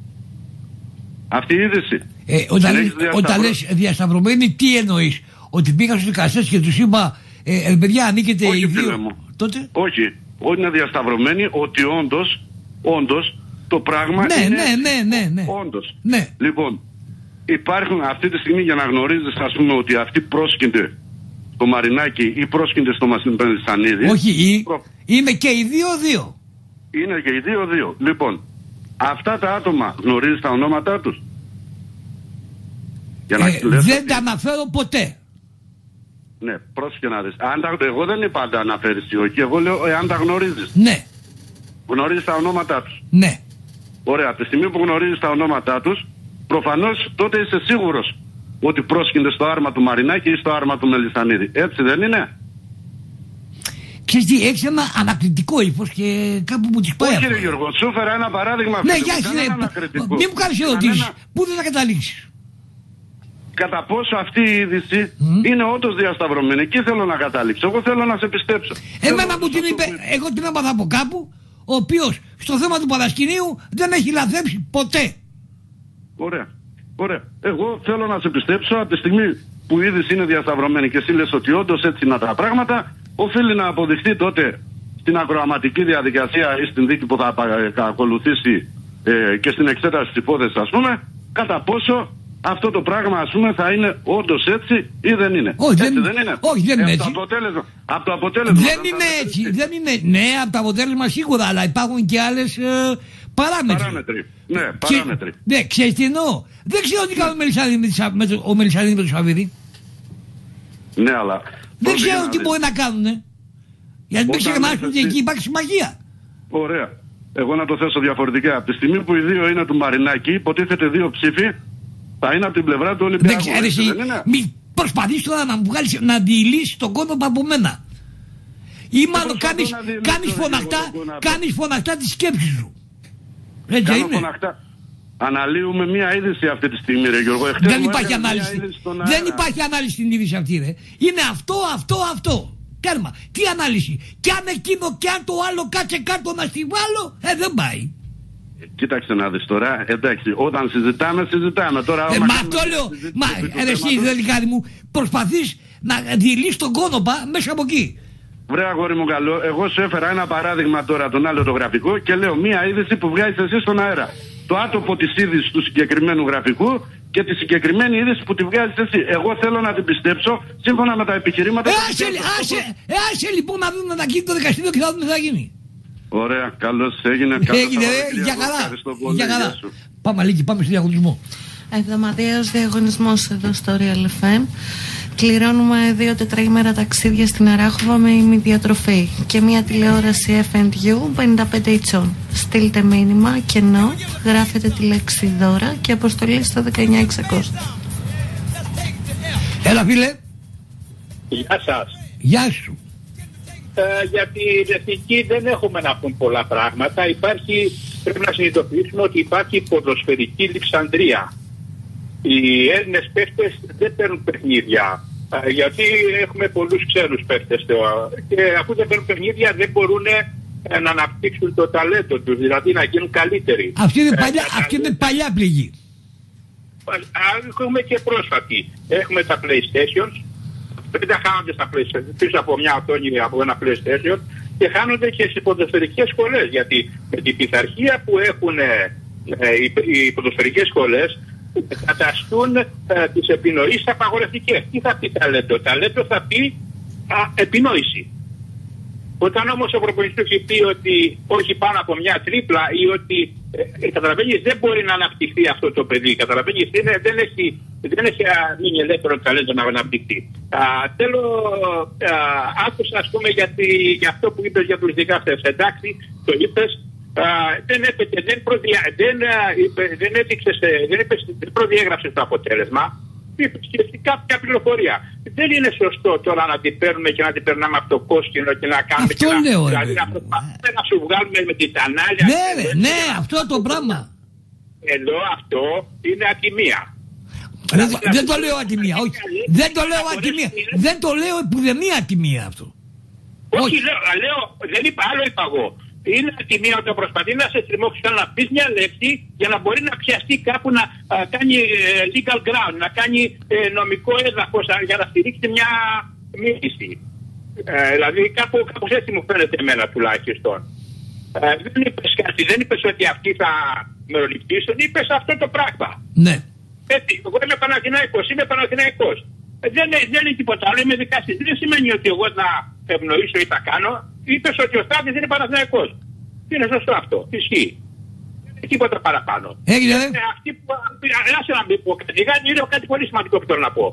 Αυτή η είδηση. Όταν λες διασταυρωμένη, τι εννοείς? Ότι πήγα στους δικαστές και τους είπα παιδιά, ανήκετε οι δύο? Τότε? Όχι, όχι είναι διασταυρωμένη, ότι όντως το πράγμα είναι... Ναι. Όντως. Ναι. Λοιπόν, υπάρχουν αυτή τη στιγμή, για να γνωρίζεις, ας πούμε, ότι αυτή πρόσκυνται στο Μαρινάκι ή πρόσκυνται στο Μελισσανίδη. Όχι, είναι και οι 2-2. Είναι και οι 2-2. Λοιπόν, αυτά τα άτομα γνωρίζεις τα ονόματά τους? Δεν τα αναφέρω ποτέ. Ναι, πρόσεχε να δεις. Εγώ δεν είπα αν τα αναφέρεις ή όχι, εγώ λέω αν τα γνωρίζεις. Ναι. Γνωρίζεις τα ονόματά τους? Ναι. Ωραία, από τη στιγμή που γνωρίζεις τα ονόματά τους, προφανώς τότε είσαι σίγουρος ότι πρόσκυνται στο άρμα του Μαρινάκη ή στο άρμα του Μελισσανίδη. Έτσι δεν είναι? Ξέρεις τι, έχεις ένα ανακριτικό ύφος και κάπου που τις πάει. Όχι ρε Γιώργο, σου έφερα ένα παράδειγμα. Ναι, για μην μου κάνεις ερωτήσεις. Πού δεν θα καταλήξεις? Κατά πόσο αυτή η είδηση είναι όντως διασταυρωμένη. Εκεί θέλω να καταλήξω. Εγώ θέλω να σε πιστέψω. Εμένα μου την είπε, εγώ την έμαθα από κάπου, ο οποίος στο θέμα του παρασκηνίου δεν έχει λαθέψει ποτέ. Ωραία. Εγώ θέλω να σε πιστέψω από τη στιγμή που η είδηση είναι διασταυρωμένη και εσύ λες ότι όντως έτσι είναι τα πράγματα, οφείλει να αποδειχθεί τότε στην ακροαματική διαδικασία ή στην δίκη που θα ακολουθήσει και στην εξέταση της υπόθεσης, ας πούμε, κατά πόσο αυτό το πράγμα, ας πούμε, θα είναι όντως έτσι ή δεν είναι. Όχι, έτσι δεν είναι. Όχι, δεν είναι έτσι. Από το αποτέλεσμα. Δεν είναι έτσι. Δεν είναι. Ναι, από το αποτέλεσμα σίγουρα, αλλά υπάρχουν και άλλες παράμετροι. Ναι, παράμετροι. Ναι, ξέρεις τι εννοώ? Δεν ξέρω τι κάνει ο Μελισσανίδη με τον Σαββίδη. Ναι, αλλά... Δεν ξέρω τι μπορεί να κάνουν. Γιατί μην ξεχνάσουν ότι εκεί υπάρχει συμμαχία. Ωραία. Εγώ να το θέσω διαφορετικά. Από τη στιγμή που οι δύο είναι του Μαρινάκη, υποτίθεται 2 ψήφοι, θα είναι από την πλευρά του Ολυμπιακού. Δεν ξέρεις, μη προσπαθείς τώρα να μου βγάλεις, να αντιλήσεις τον κόσμο από μένα. Ή μάλλον κάνεις φωναχτά τη σκέψη σου. Έτσι είναι. Φωναχτά. Αναλύουμε μία είδηση αυτή τη στιγμή, ρε Γιώργο. Δεν υπάρχει ανάλυση. Δεν υπάρχει ανάλυση στην είδηση αυτή, ρε. Είναι αυτό. Κέρμα. Τι ανάλυση? Κι αν εκείνο κι αν το άλλο κάτσε κάτω να στη βάλω, δεν πάει. Κοίταξε να δεις τώρα, εντάξει, όταν συζητάμε τώρα... Μα αυτό λέω, εσύ δηλαδή κάτι μου, προσπαθείς να διηλείς τον κόνοπα μέσα από εκεί. Βρε αγόρι μου καλό, εγώ σου έφερα ένα παράδειγμα τώρα τον άλλο το γραφικό και λέω μία είδηση που βγάζεις εσύ στον αέρα. Το άτομο της είδησης του συγκεκριμένου γραφικού και τη συγκεκριμένη είδηση που τη βγάζεις εσύ. Εγώ θέλω να την πιστέψω σύμφωνα με τα επιχειρήματα. Άσε λοιπόν να δούμε να γίνει το δικαστήριο και θα δούμε τι θα γίνει. Ωραία, καλώς έγινε. Έγινε, για καλά. Για καλά. Πάμε Αλίκη, πάμε στο διαγωνισμό. Εβδομαδιαίος διαγωνισμός εδώ στο Real FM. Κληρώνουμε 2 τετραήμερα ταξίδια στην Αράχοβα με ημιδιατροφή και μια τηλεόραση F&U 55 ιντσών. Στείλτε μήνυμα κενό, γράφετε τη λέξη δώρα και αποστολή στο 19600. Έλα φίλε. Γεια σας. Γεια σου. Για την εθνική δεν έχουμε να πούμε πολλά πράγματα. Πρέπει να συνειδητοποιήσουμε ότι υπάρχει ποδοσφαιρική λειψανδρία. Οι Έλληνες παίχτες δεν παίρνουν παιχνίδια, γιατί έχουμε πολλούς ξένους παίχτες και αφού δεν παίρνουν παιχνίδια δεν μπορούν να αναπτύξουν το ταλέντο τους, δηλαδή να γίνουν καλύτεροι. Αυτή είναι παλιά πληγή. Έχουμε και πρόσφατη. Έχουμε τα PlayStation, δεν τα χάνονται στα PlayStation, πίσω από μια οθόνη από ένα PlayStation, και χάνονται και στις ποδοσφαιρικές σχολές, γιατί με την πειθαρχία που έχουν οι ποδοσφαιρικές σχολές καταστούν τις επινοήσεις απαγορευτικές. Τι θα πει ταλέντο? Ταλέντο θα πει επινόηση. Όταν όμως ο προπονητής έχει πει ότι όχι πάνω από μια τρίπλα ή ότι καταλαβαίνεις δεν μπορεί να αναπτυχθεί αυτό το παιδί, καταλαβαίνεις δεν έχει μείνει ελεύθερο ταλέντο να αναπτυχθεί. Άκουσα ας πούμε για αυτό που είπες για τους δικαστές. Εντάξει, το είπες. Δεν προδιέγραψε το αποτέλεσμα. Είπες και κάποια πληροφορία. Δεν είναι σωστό τώρα να την παίρνουμε και να την περνάμε από το κόσκινο και να κάνουμε. Αυτό λέω. Δηλαδή να σου βγάλουμε με την τανάλια. Ναι, αυτό το πράγμα. Εδώ αυτό είναι ατιμία. Δεν το λέω ατιμία, όχι. Δεν το λέω ατιμία. Δεν το λέω επουδενή ατιμία αυτό. Όχι, λέω, δεν είπα, άλλο είπα εγώ. Είναι ατιμία όταν προσπαθεί να σε τριμώξει να πει μια λέξη για να μπορεί να πιαστεί κάπου να κάνει legal ground, να κάνει νομικό έδαφος για να στηρίξει μια μίληση. Δηλαδή κάπου έτσι μου φαίνεται εμένα τουλάχιστον. Δεν είπες κάτι, δεν είπες ότι αυτοί θα μεροληπτήσουν, είπες αυτό το πράγμα. Ναι. Έτσι, εγώ είμαι Παναθηναϊκός. Δεν είναι τίποτα άλλο, είμαι δικαστής. Δεν σημαίνει ότι εγώ θα ευνοήσω ή θα κάνω. Είπες ότι ο Στάδης είναι Παναθηναϊκός. Είναι σωστό αυτό. Ισχύει. Δεν είναι τίποτα παραπάνω. Έγινε. Αυτοί που. Άσε να μην πω κάτι. Είναι κάτι πολύ σημαντικό που θέλω να πω.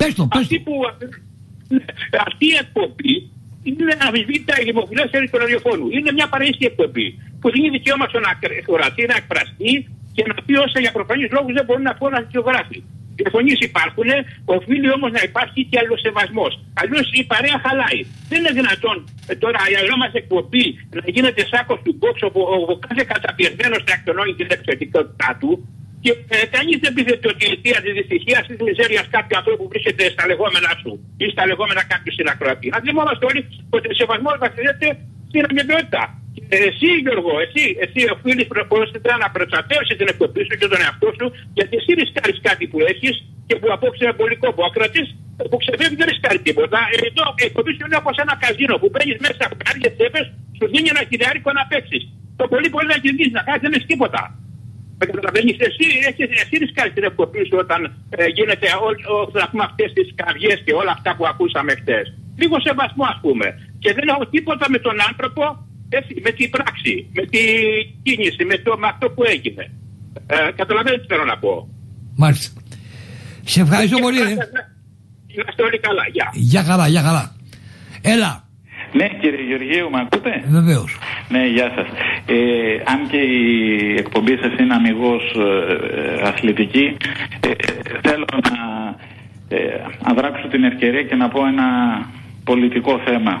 Αυτή η εκπομπή είναι αμφισβήτητα η δημοφιλία του ραδιοφώνου. Είναι μια παραίσθητη εκπομπή που δίνει δικαίωμα στον ακροατή να εκφραστεί και να πει όσα για προφανείς λόγους δεν μπορεί να πει να δικαιογράφει. Οι φωνίες υπάρχουν, οφείλει όμως να υπάρχει και αλληλοσεβασμός. Αλλιώς η παρέα χαλάει. Δεν είναι δυνατόν τώρα η αλληλό μας εκπομπή να γίνεται σάκος του μπόξ όπου ο κάθε καταπιεσμένος θα εκτονώνει την εξαιρετικότητά του και κανείς δεν πείθεται ότι η αιτία της δυστυχίας, της μιζέριας κάποιου ανθρώπου που βρίσκεται στα λεγόμενά σου ή στα λεγόμενα κάποιου συνακροατή. Αν θυμόμαστε όλοι ότι ο σεβασμός βασίζεται στην αμοιβαιότητα. Εσύ Γιώργο, εσύ οφείλεις να προστατεύσεις την εκπομπή σου και τον εαυτό σου, γιατί εσύ ρισκάρεις κάτι που έχεις και που απόψε είναι πολύ κόμπο. Ο ακροατής που ξεφεύγει δεν ρισκάρει τίποτα. Εδώ η εκπομπή σου είναι όπως ένα καζίνο που παίρνεις μέσα από κάποιες τσέπες, σου δίνει ένα χιλιάρικο να παίξεις. Το πολύ πολύ να κερδίσεις, να κάνεις δεν έχεις τίποτα. Καταλαβαίνεις, εσύ ρισκάρεις την εκπομπή σου όταν γίνεται να πούμε αυτές τις κραυγές και όλα αυτά που ακούσαμε χτες. Λίγο σεβασμό ας πούμε. Και δεν έχω τίποτα με τον άνθρωπο. Έτσι, με την πράξη, με την κίνηση, με αυτό που έγινε. Καταλαβαίνετε τι θέλω να πω. Μάλιστα. Σε ευχαριστώ πολύ. Είμαστε όλοι καλά. Γεια. Γεια καλά. Έλα. Ναι, κύριε Γεωργίου, με ακούτε? Βεβαίως. Ναι, γεια σας. Αν και η εκπομπή σας είναι αμιγώς αθλητική, θέλω να αδράξω την ευκαιρία και να πω ένα πολιτικό θέμα.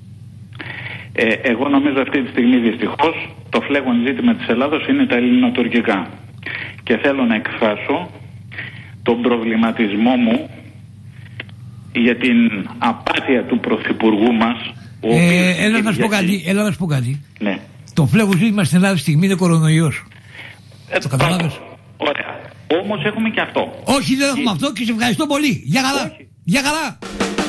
Εγώ νομίζω αυτή τη στιγμή δυστυχώς το φλέγον ζήτημα της Ελλάδος είναι τα ελληνοτουρκικά και θέλω να εκφράσω τον προβληματισμό για την απάθεια του Πρωθυπουργού μας. Έλα να σου πω κάτι. Ναι. Το φλέγον ζήτημα στην Ελλάδα στιγμή είναι κορονοϊός. Το καταλάβες? Ωραία. Όμως έχουμε και αυτό. Όχι, δεν έχουμε αυτό και σε ευχαριστώ πολύ. Γεια καλά. Γεια καλά.